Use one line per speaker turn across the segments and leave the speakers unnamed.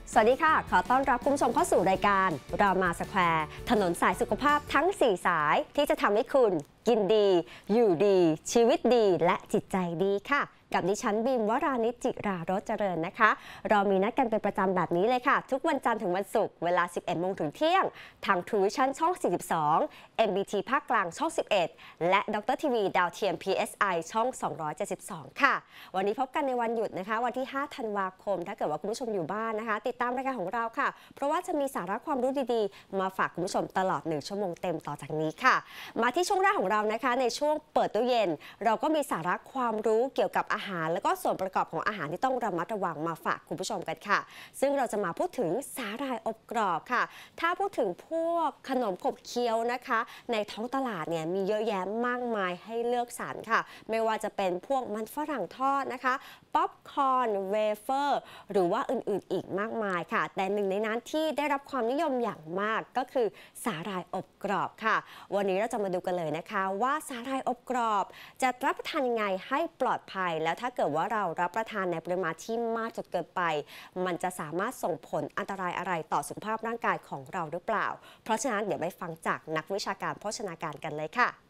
สวัสดีค่ะขอต้อนรับคุณผู้ชมเข้าสู่รายการรามาสแควร์ถนนสายสุขภาพทั้ง 4 สายที่จะทำให้คุณกินดีอยู่ดีชีวิตดีและจิตใจดีค่ะกับดิฉันบีมวรานิจจิรารสเจริญนะคะเรามีนัดกันเป็นประจำแบบนี้เลยค่ะทุกวันจันทร์ถึงวันศุกร์เวลา 11 โมงถึงเที่ยงทาง True Vision ช่อง 42 MBT ภาคกลางช่อง 11 และดรทีวีดาวเทียม PSI ช่อง 272 ค่ะวันนี้พบกันในวันหยุดนะคะวันที่ 5 ธันวาคมถ้าเกิดว่าคุณผู้ชมอยู่บ้านนะคะติดตามรายการของเราค่ะเพราะว่าจะมีสาระความรู้ดีๆมาฝากคุณผู้ชมตลอด1ชั่วโมงเต็มต่อจากนี้ค่ะมาที่ช่วงแรกของเรานะคะในช่วงเปิดตู้เย็นเราก็มีสาระความรู้เกี่ยวกับอาหารและก็ส่วนประกอบของอาหารที่ต้องระมัดระวังมาฝากคุณผู้ชมกันค่ะซึ่งเราจะมาพูดถึงสาหร่ายอบกรอบค่ะถ้าพูดถึงพวกขนมขบเคี้ยวนะคะในท้องตลาดเนี่ยมีเยอะแยะมากมายให้เลือกสรรค่ะไม่ว่าจะเป็นพวกมันฝรั่งทอดนะคะป๊อปคอร์นเวเฟอร์หรือว่าอื่นๆอีกมากมายค่ะแต่หนึ่งในนั้นที่ได้รับความนิยมอย่างมากก็คือสาหร่ายอบกรอบค่ะวันนี้เราจะมาดูกันเลยนะคะว่าสาหร่ายอบกรอบจะรับประทานยังไงให้ปลอดภัยแล้วถ้าเกิดว่าเรารับประทานในปริมาณที่มากจนเกินไปมันจะสามารถส่งผลอันตรายอะไรต่อสุขภาพร่างกายของเราหรือเปล่าเพราะฉะนั้นเดี๋ยวไปฟังจากนักวิชาการโภชนาการกันเลยค่ะ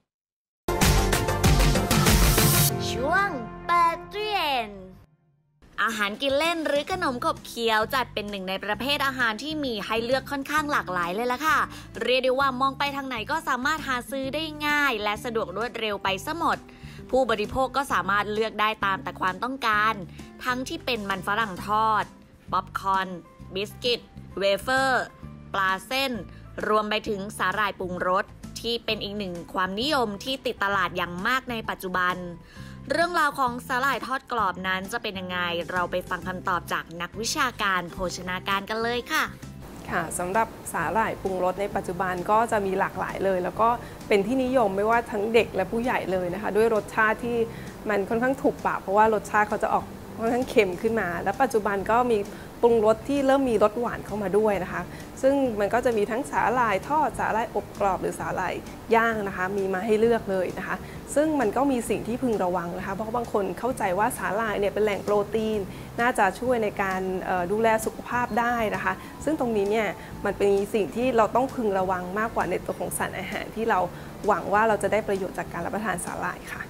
ช่วงเปิดตู้เย็นอาหารกินเล่นหรือขนมขบเคี้ยวจัดเป็นหนึ่งในประเภทอาหารที่มีให้เลือกค่อนข้างหลากหลายเลยล่ะค่ะเรียกได้ว่ามองไปทางไหนก็สามารถหาซื้อได้ง่ายและสะดวกรวดเร็วไปซะหมดผู้บริโภคก็สามารถเลือกได้ตามแต่ความต้องการทั้งที่เป็นมันฝรั่งทอดป๊อปคอร์นบิสกิตเวเฟอร์ปลาเส้นรวมไปถึงสาหร่ายปรุงรสที่เป็นอีกหนึ่งความนิยมที่ติดตลาดอย่างมากในปัจจุบันเรื่องราวของสาหร่ายทอดกรอบนั้นจะเป็นยังไงเราไปฟังคำตอบจากนักวิชาการโภชนาการกันเลยค่ะ
ค่ะสำหรับสาหร่ายปรุงรสในปัจจุบันก็จะมีหลากหลายเลยแล้วก็เป็นที่นิยมไม่ว่าทั้งเด็กและผู้ใหญ่เลยนะคะด้วยรสชาติที่มันค่อนข้างถูกปากเพราะว่ารสชาติเขาจะออกค่อนข้างเค็มขึ้นมาและปัจจุบันก็มีปรุงรสที่เริ่มมีรสหวานเข้ามาด้วยนะคะซึ่งมันก็จะมีทั้งสาหร่ายทอดสาหร่ายอบกรอบหรือสาหร่ายย่างนะคะมีมาให้เลือกเลยนะคะซึ่งมันก็มีสิ่งที่พึงระวังนะคะเพราะบางคนเข้าใจว่าสาหร่ายเนี่ยเป็นแหล่งโปรตีนน่าจะช่วยในการดูแลสุขภาพได้นะคะซึ่งตรงนี้เนี่ยมันเป็นสิ่งที่เราต้องพึงระวังมากกว่าในตัวของสารอาหารที่เราหวังว่าเราจะได้ประโยชน์จากการรับประทานสาหร่ายค่ะ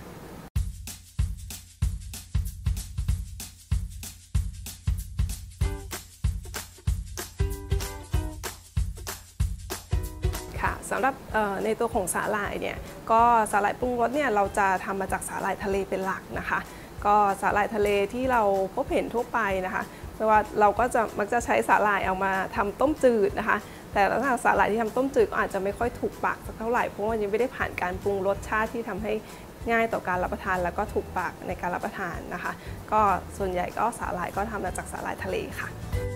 สำหรับในตัวของสาหร่ายเนี่ยก็สาหร่ายปรุงรสเนี่ยเราจะทำมาจากสาหร่ายทะเลเป็นหลักนะคะก็สาหร่ายทะเลที่เราพบเห็นทั่วไปนะคะไม่ว่าเราก็จะมักจะใช้สาหร่ายเอามาทำต้มจืดนะคะแต่ลักษณะสาหร่ายที่ทำต้มจืดก็อาจจะไม่ค่อยถูกปากสักเท่าไหร่เพราะว่ายังไม่ได้ผ่านการปรุงรสชาติที่ทำให้ง่ายต่อการรับประทานแล้วก็ถูกปากในการรับประทานนะคะก็ส่วนใหญ่ก็สาหร่ายก็ทำมาจากสาหร่ายทะเลค่ะ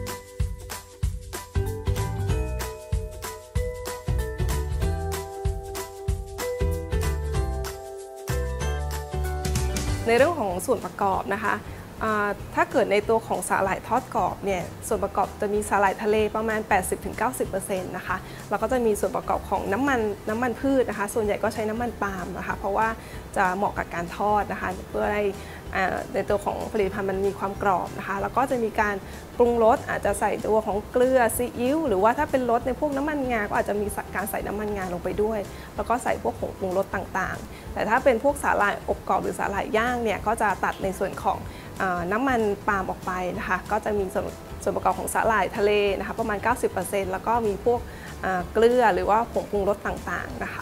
ในเรื่องของส่วนประกอบนะคะถ้าเกิดในตัวของสาหร่ายทอดกรอบเนี่ยส่วนประกอบจะมีสาหร่ายทะเลประมาณ 80-90% นะคะแล้วก็จะมีส่วนประกอบของน้ำมันพืชนะคะส่วนใหญ่ก็ใช้น้ำมันปาล์มนะคะเพราะว่าจะเหมาะกับการทอดนะคะเพื่อให้ในตัวของผลิตภัณฑ์มันมีความกรอบนะคะแล้วก็จะมีการปรุงรสอาจจะใส่ตัวของเกลือซีอิ๊วหรือว่าถ้าเป็นรสในพวกน้ำมันงาก็อาจจะมีการใส่น้ำมันงาลงไปด้วยแล้วก็ใส่พวกผงปรุงรสต่างๆแต่ถ้าเป็นพวกสาหร่ายอบกรอบหรือสาหร่ายย่างเนี่ยก็จะตัดในส่วนของน้ำมันปาล์มออกไปนะคะก็จะมีส่วนประกอบของสาหร่ายทะเลนะคะประมาณ 90% แล้วก็มีพวกเกลือหรือว่าผงปรุงรสต่างๆนะคะ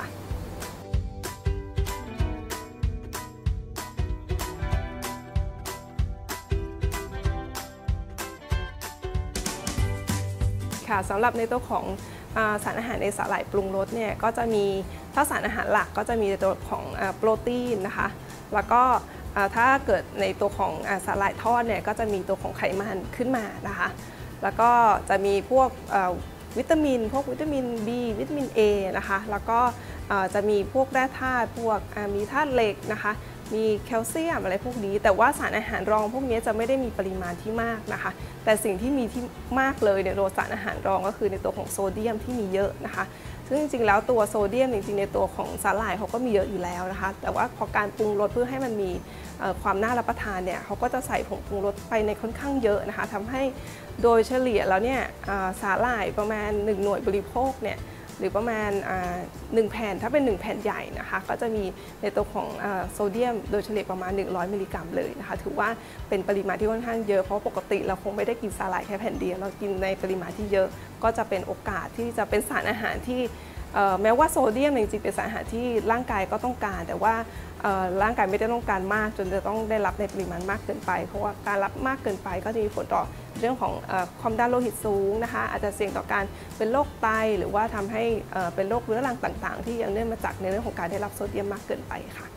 ค่ะสำหรับในตัวของสารอาหารในสาหร่ายปรุงรสเนี่ยก็จะมีถ้าสารอาหารหลักก็จะมีในตัวของโปรตีนนะคะแล้วก็ถ้าเกิดในตัวของสาหร่ายทอดเนี่ยก็จะมีตัวของไขมันขึ้นมานะคะแล้วก็จะมีพวกวิตามินB วิตามิน A นะคะแล้วก็จะมีพวกแร่ธาตุพวกมีธาตุเหล็กนะคะมีแคลเซียมอะไรพวกนี้แต่ว่าสารอาหารรองพวกนี้จะไม่ได้มีปริมาณที่มากนะคะแต่สิ่งที่มีที่มากเลยในตัวสารอาหารรองก็คือในตัวของโซเดียมที่มีเยอะนะคะซึ่งจริงๆแล้วตัวโซเดียมจริงๆในตัวของสาหร่ายเขาก็มีเยอะอยู่แล้วนะคะแต่ว่าพอการปรุงรสเพื่อให้มันมีความน่ารับประทานเนี่ยเขาก็จะใส่ผงปรุงรสไปในค่อนข้างเยอะนะคะทำให้โดยเฉลี่ยแล้วเนี่ยสาหร่ายประมาณ1หน่วยบริโภคเนี่ยหรือประมาณ1แผ่นถ้าเป็น1แผ่นใหญ่นะคะก็จะมีในตัวของโซเดียมโดยเฉลี่ยประมาณ100มิลลิกรัมเลยนะคะถือว่าเป็นปริมาณที่ค่อนข้างเยอะเพราะปกติเราคงไม่ได้กินสาหร่ายแค่แผ่นเดียวเรากินในปริมาณที่เยอะก็จะเป็นโอกาสที่จะเป็นสารอาหารที่แม้ว่าโซเดียมจริงๆเป็นสารอาหารที่ร่างกายก็ต้องการแต่ว่าร่างกายไม่ได้ต้องการมากจนจะต้องได้รับในปริมาณมากเกินไปเพราะว่าการรับมากเกินไปก็จะมีผลต่อเรื่องของความดันโลหิตสูงนะคะอาจจะเสี่ยงต่อการเป็นโรคไตหรือว่าทำให้เป็นโรคเรื้อรังต่างๆที่ยังเนื่องมาจากในเรื่องของการได้รับโซเดียมมากเกินไปค่ะ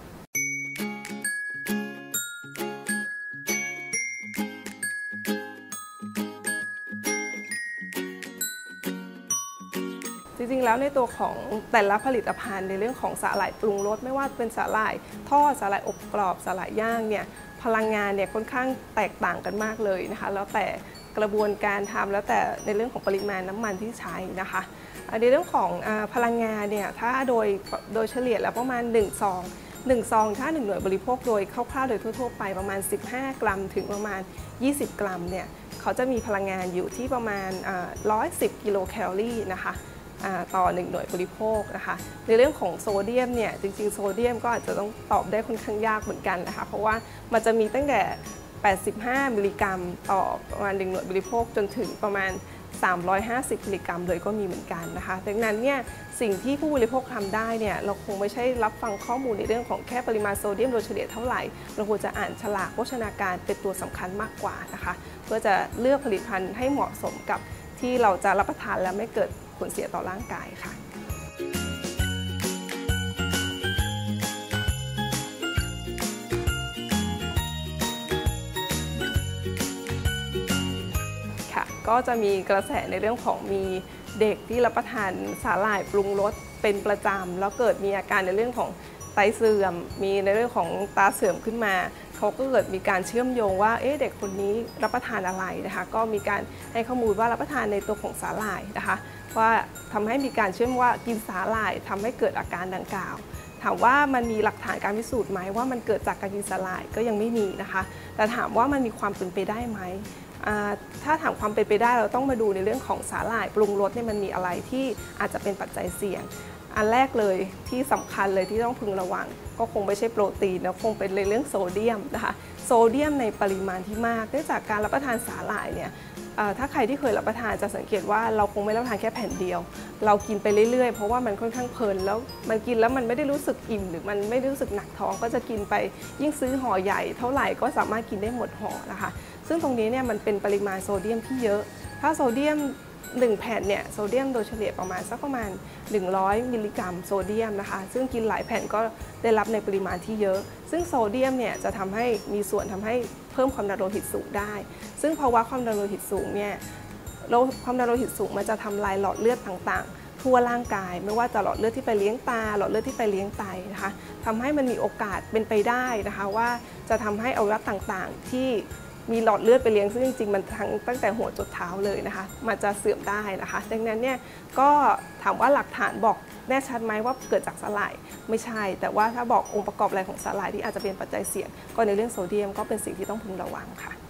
จริงๆแล้วในตัวของแต่ละผลิตภัณฑ์ในเรื่องของสาหร่ายปรุงรสไม่ว่าเป็นสาหร่ายทอดสาหร่ายอบกรอบสาหร่ายย่างเนี่ยพลังงานเนี่ยค่อนข้างแตกต่างกันมากเลยนะคะแล้วแต่กระบวนการทำแล้วแต่ในเรื่องของปริมาณน้ำมันที่ใช้นะคะในเรื่องของพลังงานเนี่ยถ้าโดยเฉลี่ยแล้วประมาณ1 ซองถ้า1หน่วยบริโภคโดยคร่าวๆโดยทั่วๆไปประมาณ15 กรัมถึงประมาณ20 กรัมเนี่ยเขาจะมีพลังงานอยู่ที่ประมาณ110 กิโลแคลอรี่นะคะต่อ1หน่วยบริโภคนะคะในเรื่องของโซเดียมเนี่ยจริงๆโซเดียมก็อาจจะต้องตอบได้ค่อนข้างยากเหมือนกันนะคะเพราะว่ามันจะมีตั้งแต่85มิลลิกรัมต่อประมาณ1หน่วยบริโภคจนถึงประมาณ350มิลลิกรัมเลยก็มีเหมือนกันนะคะดังนั้นเนี่ยสิ่งที่ผู้บริโภคทำได้เนี่ยเราคงไม่ใช่รับฟังข้อมูลในเรื่องของแค่ปริมาณโซเดียมโดยเฉลี่ยเท่าไหร่เราควรจะอ่านฉลากโภชนาการเป็นตัวสำคัญมากกว่านะคะเพื่อจะเลือกผลิตภัณฑ์ให้เหมาะสมกับที่เราจะรับประทานแล้วไม่เกิดผลเสียต่อร่างกายค่ะก็จะมีกระแสในเรื่องของมีเด็กที่รับประทานสาหร่ายปรุงรสเป็นประจำแล้วเกิดมีอาการในเรื่องของไตเสื่อมมีในเรื่องของตาเสื่อมขึ้นมาเขาก็เกิดมีการเชื่อมโยงว่าเด็กคนนี้รับประทานอะไรนะคะก็มีการให้ข้อมูลว่ารับประทานในตัวของสาหร่ายนะคะว่าทำให้มีการเชื่อมว่ากินสาหร่ายทำให้เกิดอาการดังกล่าวถามว่ามันมีหลักฐานการพิสูจน์ไหมว่ามันเกิดจากการกินสาหร่ายก็ยังไม่มีนะคะแต่ถามว่ามันมีความเป็นไปได้ไหมถ้าถามความเป็นไปได้เราต้องมาดูในเรื่องของสาหร่ายปรุงรสเนี่ยมันมีอะไรที่อาจจะเป็นปัจจัยเสี่ยงอันแรกเลยที่สำคัญเลยที่ต้องพึงระวังก็คงไม่ใช่โปรตีนนะคงเป็นในเรื่องโซเดียมนะคะโซเดียมในปริมาณที่มากเนื่องจากการรับประทานสาหร่ายเนี่ยถ้าใครที่เคยรับประทานจะสังเกตว่าเราคงไม่รับประทานแค่แผ่นเดียวเรากินไปเรื่อยๆเพราะว่ามันค่อนข้างเพลินแล้วมันกินแล้วมันไม่ได้รู้สึกอิ่มหรือมันไม่ได้รู้สึกหนักท้องก็จะกินไปยิ่งซื้อห่อใหญ่เท่าไหร่ก็สามารถกินได้หมดห่อนะคะซึ่งตรงนี้เนี่ยมันเป็นปริมาณโซเดียมที่เยอะถ้าโซเดียม1แผ่นเนี่ยโซเดียมโดยเฉลี่ยประมาณ100มิลลิกรัมโซเดียมนะคะซึ่งกินหลายแผ่นก็ได้รับในปริมาณที่เยอะซึ่งโซเดียมเนี่ยจะทำให้มีส่วนทำให้เพิ่มความดันโลหิตสูงได้ซึ่งภาวะความดันโลหิตสูงเนี่ยความดันโลหิตสูงมันจะทำลายหลอดเลือดต่างๆทั่วร่างกายไม่ว่าจะหลอดเลือดที่ไปเลี้ยงตาหลอดเลือดที่ไปเลี้ยงไตนะคะทำให้มันมีโอกาสเป็นไปได้นะคะว่าจะทำให้อวัยวะต่างๆที่มีหลอดเลือดไปเลี้ยงซึ่งจริงๆมันตั้งแต่หัวจดเท้าเลยนะคะมันจะเสื่อมได้นะคะดังนั้นเนี่ยก็ถามว่าหลักฐานบอกแน่ชัดไหมว่าเกิดจากสาหร่ายไม่ใช่แต่ว่าถ้าบอกองค์ประกอบอะไรของสาหร่ายที่อาจจะเป็นปัจจัยเสี่ยงก็ในเรื่องโซเดียมก็เป็นสิ่งที่ต้องพึงระวังค่ะ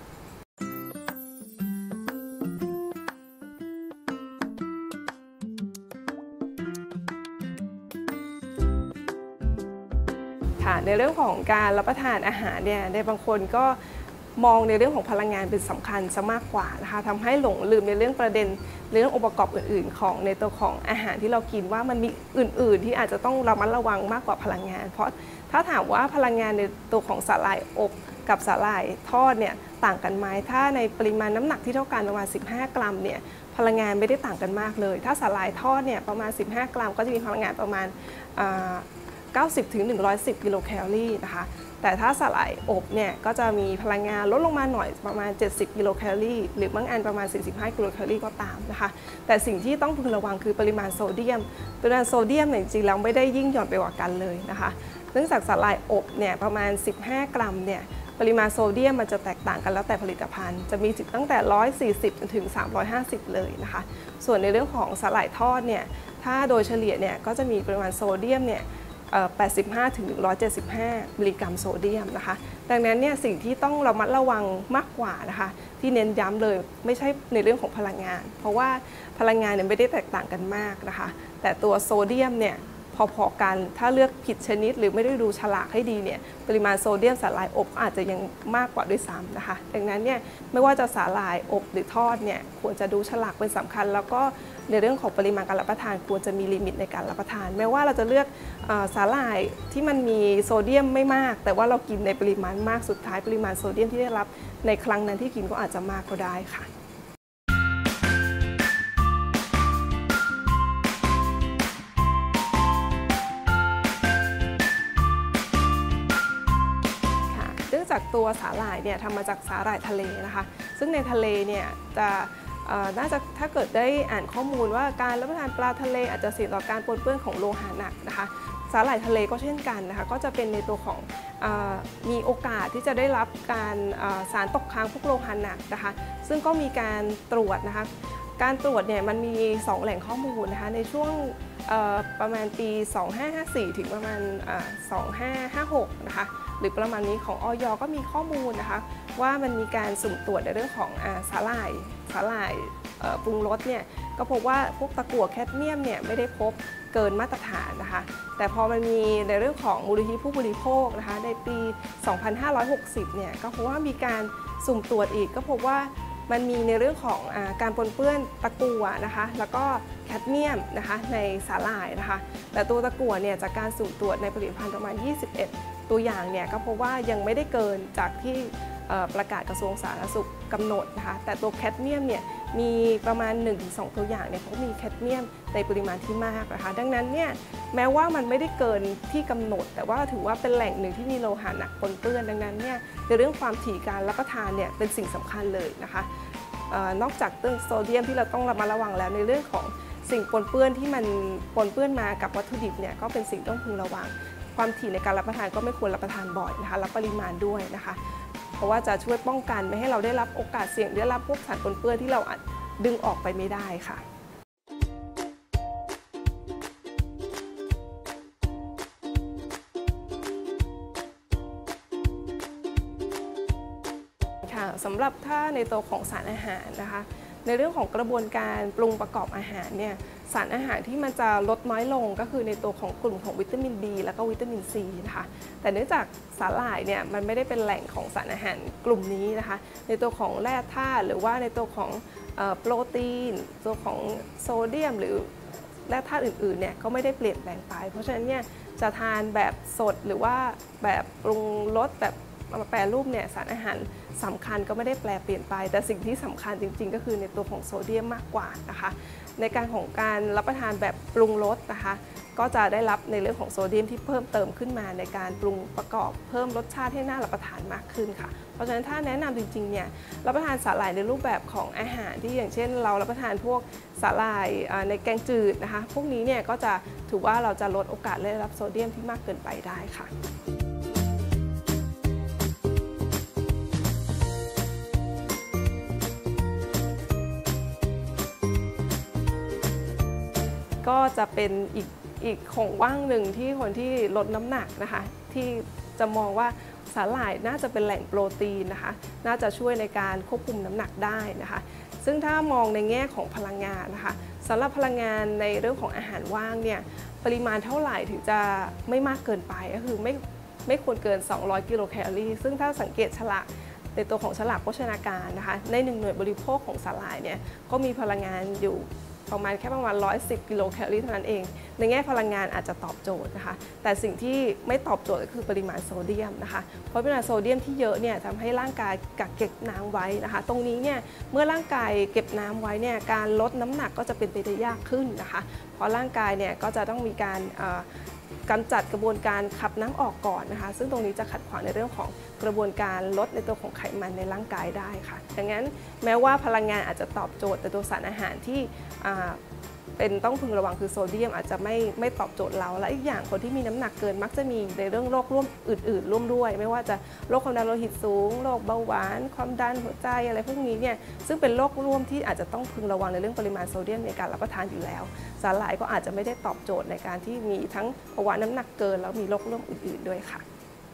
ในเรื่องของการรับประทานอาหารเนี่ยในบางคนก็มองในเรื่องของพลังงานเป็นสำคัญซะมากกว่านะคะทำให้หลงลืมในเรื่องประเด็นเรื่ององค์ประกอบอื่นๆของในตัวของอาหารที่เรากินว่ามันมีอื่นๆที่อาจจะต้องระมัดระวังมากกว่าพลังงานเพราะถ้าถามว่าพลังงานในตัวของสาหร่ายอบกับสาหร่ายทอดเนี่ยต่างกันไหมถ้าในปริมาณน้ำหนักที่เท่ากันประมาณ15 กรัมเนี่ยพลังงานไม่ได้ต่างกันมากเลยถ้าสาหร่ายทอดเนี่ยประมาณ15 กรัมก็จะมีพลังงานประมาณ90 ถึง 110 กิโลแคลอรี่นะคะแต่ถ้าสาหร่ายอบเนี่ยก็จะมีพลังงานลดลงมาหน่อยประมาณ70 กิโลแคลอรี่หรือบางอันประมาณ45 กิโลแคลอรี่ก็ตามนะคะแต่สิ่งที่ต้องพึงระวังคือปริมาณโซเดียมปริมาณโซเดียมเนี่ยจริงๆแล้วไม่ได้ยิ่งหย่อนไปกว่ากันเลยนะคะเนื่องจากสาหร่ายอบเนี่ยประมาณ15 กรัมเนี่ยปริมาณโซเดียมมันจะแตกต่างกันแล้วแต่ผลิตภัณฑ์จะมีตั้งแต่140ถึง350เลยนะคะส่วนในเรื่องของสาหร่ายทอดเนี่ยถ้าโดยเฉลี่ยเนี่ยก็จะมีปริมาณโซเดียมเนี่ย85ถึง175มิลลิกรัมโซเดียมนะคะดังนั้นเนี่ยสิ่งที่ต้องระมัดระวังมากกว่านะคะที่เน้นย้ำเลยไม่ใช่ในเรื่องของพลังงานเพราะว่าพลังงานเนี่ยไม่ได้แตกต่างกันมากนะคะแต่ตัวโซเดียมเนี่ยพอๆกันถ้าเลือกผิดชนิดหรือไม่ได้ดูฉลากให้ดีเนี่ยปริมาณโซเดียมสาหร่ายอบอาจจะยังมากกว่าด้วยซ้ำนะคะดังนั้นเนี่ยไม่ว่าจะสาหร่ายอบหรือทอดเนี่ยควรจะดูฉลากเป็นสำคัญแล้วก็ในเรื่องของปริมาณการรับประทานควรจะมีลิมิตในการรับประทานแม้ว่าเราจะเลือกสาหร่ายที่มันมีโซเดียมไม่มากแต่ว่าเรากินในปริมาณมากสุดท้ายปริมาณโซเดียมที่ได้รับในครั้งนั้นที่กินก็อาจจะมากก็ได้ค่ะเนื่องจากตัวสาหร่ายเนี่ยทำมาจากสาหร่ายทะเลนะคะซึ่งในทะเลเนี่ยจะน่าจะถ้าเกิดได้อ่านข้อมูลว่าการรับประทานปลาทะเลอาจจะเสี่ยงต่อการปนเปื้อนของโลหะหนักนะคะสาหร่ายทะเลก็เช่นกันนะคะก็จะเป็นในตัวของมีโอกาสที่จะได้รับการสารตกค้างพวกโลหะหนักนะคะซึ่งก็มีการตรวจนะคะการตรวจเนี่ยมันมี2แหล่งข้อมูลนะคะในช่วงประมาณปี 2554 ถึงประมาณ 2556 นะคะหรือประมาณนี้ของอย.ก็มีข้อมูลนะคะว่ามันมีการสุ่มตรวจในเรื่องของสาหร่ายปรุงรสเนี่ยก็พบว่าพวกตะกั่วแคดเมียมเนี่ยไม่ได้พบเกินมาตรฐานนะคะแต่พอมันมีในเรื่องของมูลนิธิผู้บริโภคนะคะในปี 2560 เนี่ยก็พบว่ามีการสุ่มตรวจอีกก็พบว่ามันมีในเรื่องของการปนเปื้อนตะกั่วนะคะแล้วก็แคดเมียมนะคะในสาหร่ายนะคะแต่ตัวตะกั่วเนี่ยจากการสุ่มตรวจในผลิตภัณฑ์ประมาณ 21 ตัวอย่างเนี่ยก็พบว่ายังไม่ได้เกินจากที่ประกาศกระทรวงสาธารณสุขกำหนดนะคะแต่ตัวแคดเมียมเนี่ยมีประมาณ 1-2 ตัวอย่างเนี่ยเขามีแคดเมียมในปริมาณที่มากนะคะดังนั้นเนี่ยแม้ว่ามันไม่ได้เกินที่กำหนดแต่ว่าถือว่าเป็นแหล่งหนึ่งที่มีโลหะหนักปนเปื้อนดังนั้นเนี่ยในเรื่องความถี่การรับประทานเนี่ยเป็นสิ่งสำคัญเลยนะคะนอกจากเรื่องโซเดียมที่เราต้องระมัดระวังแล้วในเรื่องของสิ่งปนเปื้อนที่มันปนเปื้อนมากับวัตถุดิบเนี่ยก็เป็นสิ่งต้องพึงระวังความถี่ในการรับประทานก็ไม่ควรรับประทานบ่อยนะคะรับปริมาณด้วยนะคะเพราะว่าจะช่วยป้องกันไม่ให้เราได้รับโอกาสเสี่ยงได้รับพวกสารปนเปื้อนที่เราอาจดึงออกไปไม่ได้ค่ะสำหรับถ้าในตัวของสารอาหารนะคะในเรื่องของกระบวนการปรุงประกอบอาหารเนี่ยสารอาหารที่มันจะลดน้อยลงก็คือในตัวของกลุ่มของวิตามิน B แล้วก็วิตามิน C นะคะแต่เนื่องจากสาหร่ายเนี่ยมันไม่ได้เป็นแหล่งของสารอาหารกลุ่มนี้นะคะในตัวของแร่ธาตุหรือว่าในตัวของโปรตีนตัวของโซเดียมหรือแร่ธาตุอื่นๆเนี่ยก็ไม่ได้เปลี่ยนแปลงไปเพราะฉะนั้นเนี่ยจะทานแบบสดหรือว่าแบบปรุงรสแบบมาแปรรูปเนี่ยสารอาหารสำคัญก็ไม่ได้แปลเปลี่ยนไปแต่สิ่งที่สำคัญจริงๆก็คือในตัวของโซเดียมมากกว่านะคะในการของการรับประทานแบบปรุงรสนะคะก็จะได้รับในเรื่องของโซเดียมที่เพิ่มเติมขึ้นมาในการปรุงประกอบเพิ่มรสชาติให้น่ารับประทานมากขึ้นค่ะเพราะฉะนั้นถ้าแนะนำจริงๆเนี่ยรับประทานสาหร่ายในรูปแบบของอาหารที่อย่างเช่นเรารับประทานพวกสาหร่ายในแกงจืดนะคะพวกนี้เนี่ยก็จะถือว่าเราจะลดโอกาสได้รับโซเดียมที่มากเกินไปได้ค่ะก็จะเป็นอีกของว่างหนึ่งที่คนที่ลดน้ำหนักนะคะที่จะมองว่าสาหร่ายน่าจะเป็นแหล่งโปรตีนนะคะน่าจะช่วยในการควบคุมน้ำหนักได้นะคะซึ่งถ้ามองในแง่ของพลังงานนะคะสำหรับพลังงานในเรื่องของอาหารว่างเนี่ยปริมาณเท่าไหร่ถึงจะไม่มากเกินไปก็คือไม่ควรเกิน200 กิโลแคลอรี่ซึ่งถ้าสังเกตฉลากในตัวของฉลากโภชนาการนะคะใน1 หน่วยบริโภคของสาหร่ายเนี่ยก็มีพลังงานอยู่ประมาณ110 กิโลแคลอรี่เท่านั้นเองในแง่พลังงานอาจจะตอบโจทย์นะคะแต่สิ่งที่ไม่ตอบโจทย์ก็คือปริมาณโซเดียมนะคะเพราะปริมาณโซเดียมที่เยอะเนี่ยทำให้ร่างกายกักเก็บน้ำไว้นะคะตรงนี้เนี่ยเมื่อร่างกายเก็บน้ำไว้เนี่ยการลดน้ำหนักก็จะเป็นไปได้ยากขึ้นนะคะเพราะร่างกายเนี่ยก็จะต้องมีการกำจัดกระบวนการขับน้ำออกก่อนนะคะซึ่งตรงนี้จะขัดขวางในเรื่องของกระบวนการลดในตัวของไขมันในร่างกายได้ค่ะดังนั้นแม้ว่าพลังงานอาจจะตอบโจทย์แต่ตัวสารอาหารที่เป็นต้องพึงระวังคือโซเดียมอาจจะไม่ตอบโจทย์เราและอีกอย่างคนที่มีน้ำหนักเกินมักจะมีในเรื่องโรคร่วมอื่นๆร่วมด้วยไม่ว่าจะโรคความดันโลหิตสูงโรคเบาหวานความดันหัวใจอะไรพวกนี้เนี่ยซึ่งเป็นโรคร่วมที่อาจจะต้องพึงระวังในเรื่องปริมาณโซเดียมในการรับประทานอยู่แล้วสาหร่ายก็อาจจะไม่ได้ตอบโจทย์ในการที่มีทั้งภาวะน้ำหนักเกินแล้วมีโรคร่วมอื่นๆด้วยค่ะ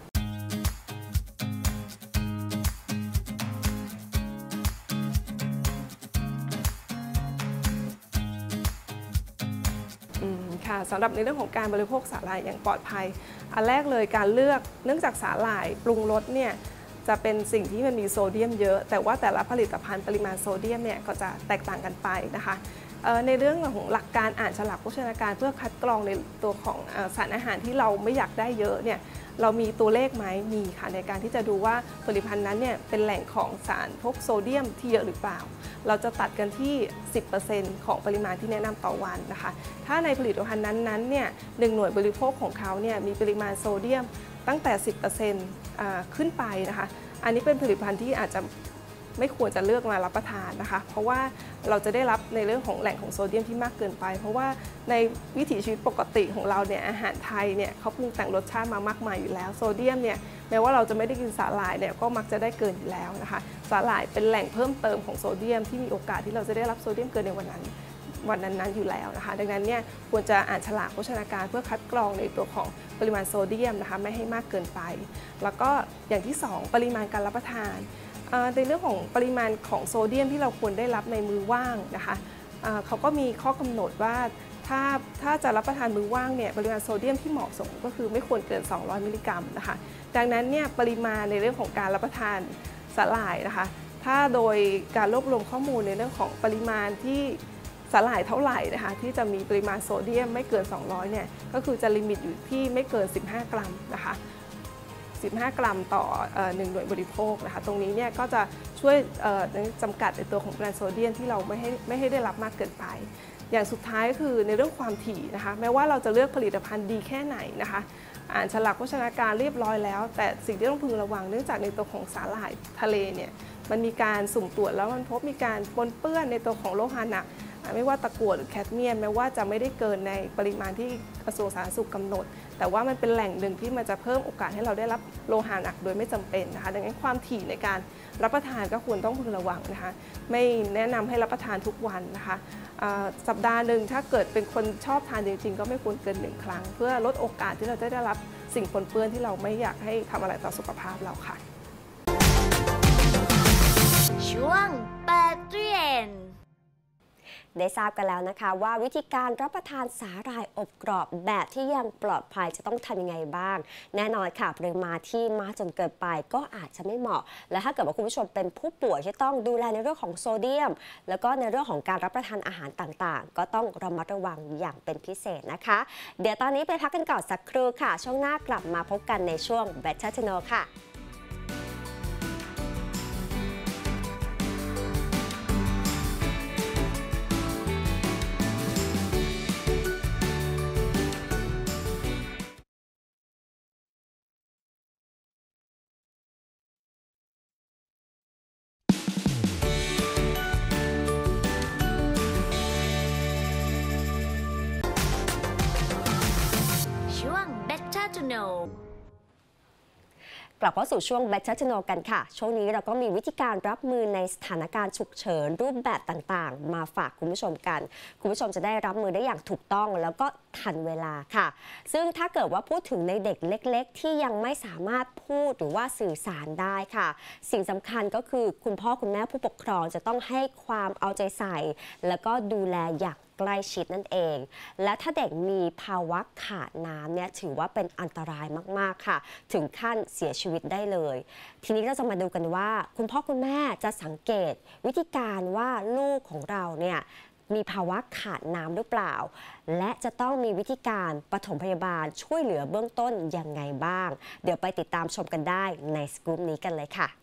ค่ะสำหรับในเรื่องของการบริโภคสาหร่ายอย่างปลอดภัยอันแรกเลยการเลือกเนื่องจากสาหร่ายปรุงรสเนี่ยจะเป็นสิ่งที่มันมีโซเดียมเยอะแต่ว่าแต่ละผลิตภัณฑ์ปริมาณโซเดียมเนี่ยก็จะแตกต่างกันไปนะคะในเรื่องของหลักการอ่านฉลากโภชนาการเพื่อคัดกรองในตัวของสารอาหารที่เราไม่อยากได้เยอะเนี่ยเรามีตัวเลขไหมมีค่ะในการที่จะดูว่าผลิตภัณฑ์นั้นเนี่ยเป็นแหล่งของสารพวกโซเดียมที่เยอะหรือเปล่าเราจะตัดกันที่ 10% ของปริมาณที่แนะนำต่อวันนะคะถ้าในผลิตภัณฑ์นั้นๆเนี่ย1หน่วยบริโภคของเขาเนี่ยมีปริมาณโซเดียมตั้งแต่ 10% ขึ้นไปนะคะอันนี้เป็นผลิตภัณฑ์ที่อาจจะไม่ควรจะเลือกมารับประทานนะคะเพราะว่าเราจะได้รับในเรื่องของแหล่งของโซเดียมที่มากเกินไปเพราะว่าในวิถีชีวิตปกติของเราเนี่ยอาหารไทยเนี่ยเขาปรุงแต่งรสชาติมามากมายอยู่แล้วโซเดียมเนี่ยแม้ว่าเราจะไม่ได้กินสาหร่ายเนี่ยก็มักจะได้เกินอยู่แล้วนะคะสาหร่ายเป็นแหล่งเพิ่มเติมของโซเดียมที่มีโอกาสที่เราจะได้รับโซเดียมเกินในวันนั้นอยู่แล้วนะคะดังนั้นเนี่ยควรจะอ่านฉลากโภชนาการเพื่อคัดกรองในตัวของปริมาณโซเดียมนะคะไม่ให้มากเกินไปแล้วก็อย่างที่2ปริมาณการรับประทานในเรื่องของปริมาณของโซเดียมที่เราควรได้รับในมื้อว่างนะคะเขาก็มีข้อกำหนดว่าถ้าจะรับประทานมื้อว่างเนี่ยปริมาณโซเดียมที่เหมาะสมก็คือไม่ควรเกิน200มิลลิกรัมนะคะดังนั้นเนี่ยปริมาณในเรื่องของการรับประทานสาหร่ายนะคะถ้าโดยการรวบรวมข้อมูลในเรื่องของปริมาณที่สาหร่ายเท่าไหร่นะคะที่จะมีปริมาณโซเดียมไม่เกิน200เนี่ยก็คือจะลิมิตอยู่ที่ไม่เกิน15กรัมนะคะ15 กรัมต่อ1หน่วยบริโภคนะคะตรงนี้เนี่ยก็จะช่วยจำกัดในตัวของปริมาณโซเดียมที่เราไม่ให้ได้รับมากเกินไปอย่างสุดท้ายก็คือในเรื่องความถี่นะคะแม้ว่าเราจะเลือกผลิตภัณฑ์ดีแค่ไหนนะคะอ่านฉลากโภชนาการเรียบร้อยแล้วแต่สิ่งที่ต้องพึงระวังเนื่องจากในตัวของสาหร่ายทะเลเนี่ยมันมีการสุ่มตรวจแล้วมันพบมีการปนเปื้อนในตัวของโลหะหนักไม่ว่าตะกั่วหรือแคดเมียมแม้ว่าจะไม่ได้เกินในปริมาณที่กระทรวงสาธารณสุขกำหนดแต่ว่ามันเป็นแหล่งหนึ่งที่มันจะเพิ่มโอกาสให้เราได้รับโลหะหนักโดยไม่จำเป็นนะคะดังนั้นความถี่ในการรับประทานก็ควรต้องพึงระวังนะคะไม่แนะนำให้รับประทานทุกวันนะคะสัปดาห์หนึ่งถ้าเกิดเป็นคนชอบทานจริงๆก็ไม่ควรเกิน1 ครั้งเพื่อลดโอกาสที่เราจะได้รับสิ่งปนเปื้อนที่เราไม่อยากให้ทำอะไรต่อสุขภาพเราค่ะ
ช่วงเปิดตู้เย็น
ได้ทราบกันแล้วนะคะว่าวิธีการรับประทานสาหร่ายอบกรอบแบบที่ยังปลอดภัยจะต้องทำยังไงบ้างแน่นอนค่ะปริมาณที่มากจนเกินไปก็อาจจะไม่เหมาะและถ้าเกิดว่าคุณผู้ชมเป็นผู้ป่วยที่ต้องดูแลในเรื่องของโซเดียมแล้วก็ในเรื่องของการรับประทานอาหารต่างๆก็ต้องระมัดระวังอย่างเป็นพิเศษนะคะเดี๋ยวตอนนี้ไปพักกันก่อนสักครู่ค่ะช่วงหน้ากลับมาพบกันในช่วง Better to Know ค่ะ
Better to Know
กลับเข้าสู่ช่วง Better to Know กันค่ะช่วงนี้เราก็มีวิธีการรับมือในสถานการณ์ฉุกเฉินรูปแบบต่างๆมาฝากคุณผู้ชมกันคุณผู้ชมจะได้รับมือได้อย่างถูกต้องแล้วก็ทันเวลาค่ะซึ่งถ้าเกิดว่าพูดถึงในเด็กเล็กๆที่ยังไม่สามารถพูดหรือว่าสื่อสารได้ค่ะสิ่งสำคัญก็คือคุณพ่อคุณแม่ผู้ปกครองจะต้องให้ความเอาใจใส่แล้วก็ดูแลอย่างใกล้ชิดนั่นเองและถ้าเด็กมีภาวะขาดน้ำเนี่ยถือว่าเป็นอันตรายมากๆค่ะถึงขั้นเสียชีวิตได้เลยทีนี้เราจะมาดูกันว่าคุณพ่อคุณแม่จะสังเกตวิธีการว่าลูกของเราเนี่ยมีภาวะขาดน้ำหรือเปล่าและจะต้องมีวิธีการปฐมพยาบาลช่วยเหลือเบื้องต้นยังไงบ้างเดี๋ยวไปติดตามชมกันได้ในสกู๊ปนี้กันเลยค่ะ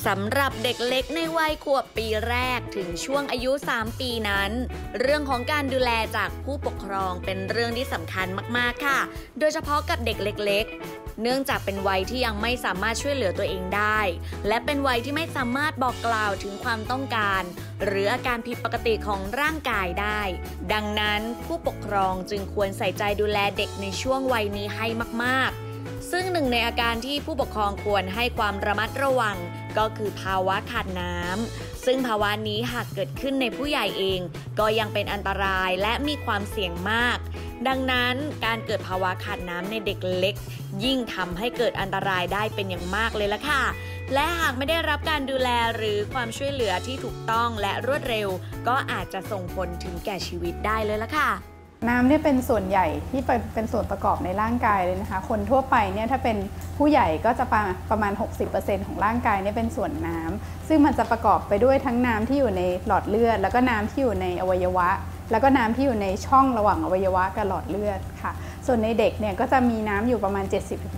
สำหรับเด็กเล็กในวัยขวบปีแรกถึงช่วงอายุ 3 ปีนั้นเรื่องของการดูแลจากผู้ปกครองเป็นเรื่องที่สำคัญมากๆค่ะโดยเฉพาะกับเด็กเล็กๆเนื่องจากเป็นวัยที่ยังไม่สามารถช่วยเหลือตัวเองได้และเป็นวัยที่ไม่สามารถบอกกล่าวถึงความต้องการหรืออาการผิดปกติของร่างกายได้ดังนั้นผู้ปกครองจึงควรใส่ใจดูแลเด็กในช่วงวัยนี้ให้มากๆซึ่งหนึ่งในอาการที่ผู้ปกครองควรให้ความระมัดระวังก็คือภาวะขาดน้ำซึ่งภาวะนี้หากเกิดขึ้นในผู้ใหญ่เองก็ยังเป็นอันตรายและมีความเสี่ยงมากดังนั้นการเกิดภาวะขาดน้ำในเด็กเล็กยิ่งทำให้เกิดอันตรายได้เป็นอย่างมากเลยล่ะค่ะและหากไม่ได้รับการดูแลหรือความช่วยเหลือที่ถูกต้องและรวดเร็วก็อาจจะส่งผลถึงแก่ชีวิตได้เลยล่ะค่ะ
น้ำเนี่ยเป็นส่วนใหญ่ที่เป็นส่วนประกอบในร่างกายเลยนะคะคนทั่วไปเนี่ยถ้าเป็นผู้ใหญ่ก็จะประมาณ 60% ของร่างกายเนี่ยเป็นส่วนน้ำซึ่งมันจะประกอบไปด้วยทั้งน้ำที่อยู่ในหลอดเลือดแล้วก็น้ำที่อยู่ในอวัยวะแล้วก็น้ำที่อยู่ในช่องระหว่างอวัยวะกับหลอดเลือดค่ะส่วนในเด็กเนี่ยก็จะมีน้ำอยู่ประมาณ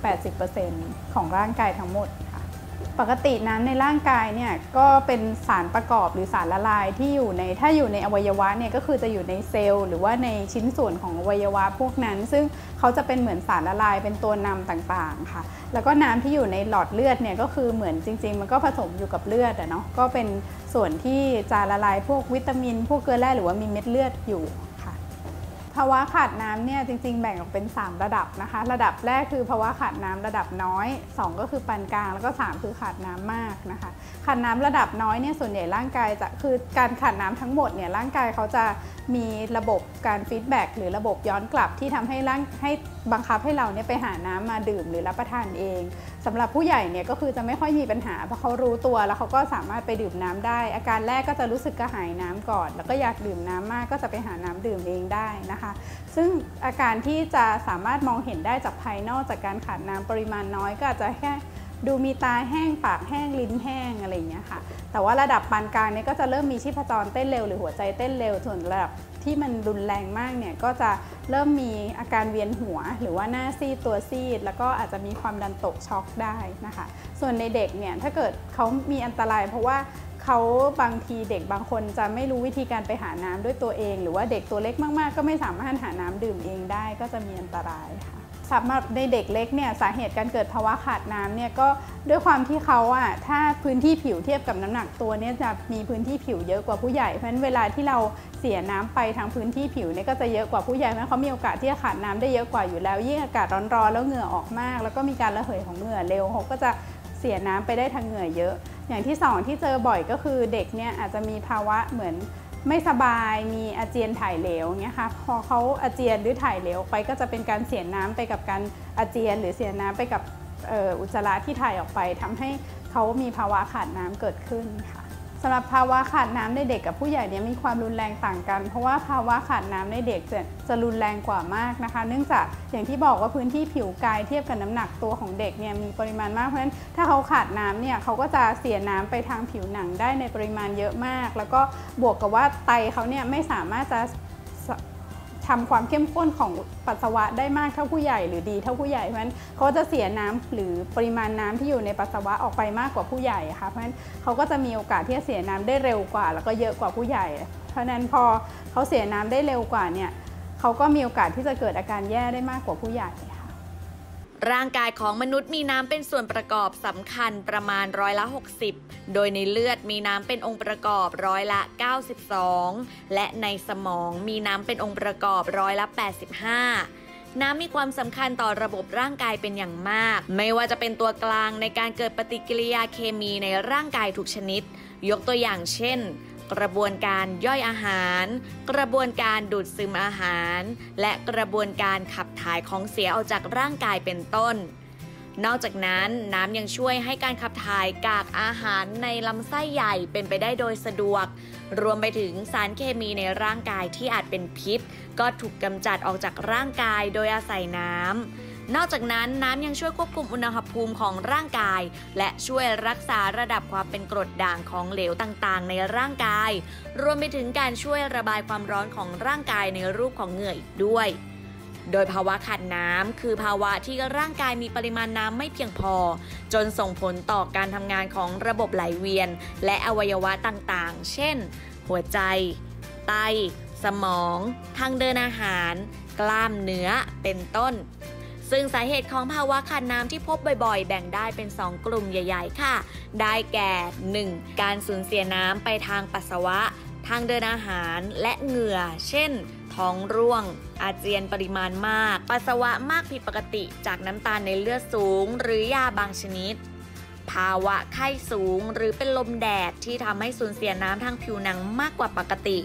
70-80% ของร่างกายทั้งหมดปกติน้ำในร่างกายเนี่ยก็เป็นสารประกอบหรือสารละลายที่ถ้าอยู่ในอวัยวะเนี่ยก็คือจะอยู่ในเซลล์หรือว่าในชิ้นส่วนของอวัยวะพวกนั้นซึ่งเขาจะเป็นเหมือนสารละลายเป็นตัวนำต่างๆค่ะแล้วก็น้ำที่อยู่ในหลอดเลือดเนี่ยก็คือเหมือนจริงๆมันก็ผสมอยู่กับเลือดเนาะก็เป็นส่วนที่จะละลายพวกวิตามินพวกเกลือแร่หรือว่ามีเม็ดเลือดอยู่ภาวะขาดน้ำเนี่ยจริงๆแบ่งออกเป็น3ระดับนะคะระดับแรกคือภาวะขาดน้ำระดับน้อย2ก็คือปานกลางแล้วก็3คือขาดน้ำมากนะคะขาดน้ำระดับน้อยเนี่ยส่วนใหญ่ร่างกายจะคือการขาดน้ำทั้งหมดเนี่ยร่างกายเขาจะมีระบบการฟีดแบ็กหรือระบบย้อนกลับที่ทำให้บังคับให้เราเนี่ยไปหาน้ำมาดื่มหรือรับประทานเองสำหรับผู้ใหญ่เนี่ยก็คือจะไม่ค่อยมีปัญหาเพราะเขารู้ตัวแล้วเขาก็สามารถไปดื่มน้ำได้อาการแรกก็จะรู้สึกกระหายน้ำก่อนแล้วก็อยากดื่มน้ำมากก็จะไปหาน้ำดื่มเองได้นะคะซึ่งอาการที่จะสามารถมองเห็นได้จากภายนอกจากการขาดน้ำปริมาณน้อยก็อาจจะแค่ดูมีตาแห้งปากแห้งลิ้นแห้งอะไรอย่างเงี้ยค่ะแต่ว่าระดับปานกลางเนี่ยก็จะเริ่มมีชีพจรเต้นเร็วหรือหัวใจเต้นเร็วส่วนระดับที่มันรุนแรงมากเนี่ยก็จะเริ่มมีอาการเวียนหัวหรือว่าหน้าซีดตัวซีดแล้วก็อาจจะมีความดันตกช็อกได้นะคะส่วนในเด็กเนี่ยถ้าเกิดเขามีอันตรายเพราะว่าเขาบางทีเด็กบางคนจะไม่รู้วิธีการไปหาน้ำด้วยตัวเองหรือว่าเด็กตัวเล็กมากๆก็ไม่สามารถหาน้ำดื่มเองได้ก็จะมีอันตรายค่ะสำหรับในเด็กเล็กเนี่ยสาเหตุการเกิดภาวะขาดน้ำเนี่ยก็ด้วยความที่เขาถ้าพื้นที่ผิวเทียบกับน้ำหนักตัวเนี่ยจะมีพื้นที่ผิวเยอะกว่าผู้ใหญ่เพราะฉะนั้นเวลาที่เราเสียน้ำไปทางพื้นที่ผิวเนี่ยก็จะเยอะกว่าผู้ใหญ่เพราะเขามีโอกาสที่จะขาดน้ำได้เยอะกว่าอยู่แล้วยิ่งอากาศร้อนๆแล้วเหงื่อออกมากแล้วก็มีการระเหยของเหงื่อเร็วเขาก็จะเสียน้ำไปได้ทางเหงื่อเยอะอย่างที่2ที่เจอบ่อยก็คือเด็กเนี่ยอาจจะมีภาวะเหมือนไม่สบายมีอาเจียนถ่ายเหลวเงี้ยค่ะพอเขาอาเจียนหรือถ่ายเหลวไปก็จะเป็นการเสียน้ำไปกับการอาเจียนหรือเสียน้ำไปกับอุจจาระที่ถ่ายออกไปทำให้เขามีภาวะขาดน้ำเกิดขึ้นค่ะสำหรับภาวะขาดน้ำในเด็กกับผู้ใหญ่เนี่ยมีความรุนแรงต่างกันเพราะว่าภาวะขาดน้ำในเด็กจะรุนแรงกว่ามากนะคะเนื่องจากอย่างที่บอกว่าพื้นที่ผิวกายเทียบกับน้ำหนักตัวของเด็กเนี่ยมีปริมาณมากเพราะฉะนั้นถ้าเขาขาดน้ำเนี่ยเขาก็จะเสียน้ำไปทางผิวหนังได้ในปริมาณเยอะมากแล้วก็บวกกับว่าไตเขาเนี่ยไม่สามารถจะทำความเข้มข้นของปัสสาวะได้มากเท่าผู้ใหญ่หรือดีเท่าผู้ใหญ่เพราะฉะนั้นเขาจะเสียน้ำหรือปริมาณน้ำที่อยู่ในปัสสาวะออกไปมากกว่าผู้ใหญ่ค่ะเพราะฉะนั้นเขาก็จะมีโอกาสที่จะเสียน้ำได้เร็วกว่าแล้วก็เยอะกว่าผู้ใหญ่เพราะฉะนั้นพอเขาเสียน้ำได้เร็วกว่าเนี่ยเขาก็มีโอกาสที่จะเกิดอาการแย่ได้มากกว่าผู้ใหญ่
ร่างกายของมนุษย์มีน้ำเป็นส่วนประกอบสำคัญประมาณ60%โดยในเลือดมีน้ำเป็นองค์ประกอบ92%และในสมองมีน้ำเป็นองค์ประกอบ85%น้ำมีความสำคัญต่อระบบร่างกายเป็นอย่างมากไม่ว่าจะเป็นตัวกลางในการเกิดปฏิกิริยาเคมีในร่างกายทุกชนิดยกตัวอย่างเช่นกระบวนการย่อยอาหารกระบวนการดูดซึมอาหารและกระบวนการขับถ่ายของเสียออกจากร่างกายเป็นต้นนอกจากนั้นน้ำยังช่วยให้การขับถ่ายกากอาหารในลำไส้ใหญ่เป็นไปได้โดยสะดวกรวมไปถึงสารเคมีในร่างกายที่อาจเป็นพิษก็ถูกกำจัดออกจากร่างกายโดยอาศัยน้ำนอกจากนั้นน้ำยังช่วยควบคุมอุณหภูมิของร่างกายและช่วยรักษาระดับความเป็นกรดด่างของเหลวต่างๆในร่างกายรวมไปถึงการช่วยระบายความร้อนของร่างกายในรูปของเหงื่ออีกด้วยโดยภาวะขาดน้ำคือภาวะที่ร่างกายมีปริมาณน้ำไม่เพียงพอจนส่งผลต่อการทำงานของระบบไหลเวียนและอวัยวะต่างๆเช่นหัวใจไตสมองทางเดินอาหารกล้ามเนื้อเป็นต้นซึ่งสาเหตุของภาวะขาดน้ำที่พบบ่อยๆแบ่งได้เป็น2กลุ่มใหญ่ๆค่ะได้แก่ 1. การสูญเสียน้ำไปทางปัสสาวะทางเดินอาหารและเหงื่อเช่นท้องร่วงอาเจียนปริมาณมากปัสสาวะมากผิดปกติจากน้ำตาลในเลือดสูงหรือยาบางชนิดภาวะไข้สูงหรือเป็นลมแดดที่ทำให้สูญเสียน้ำทางผิวหนังมากกว่าปกติ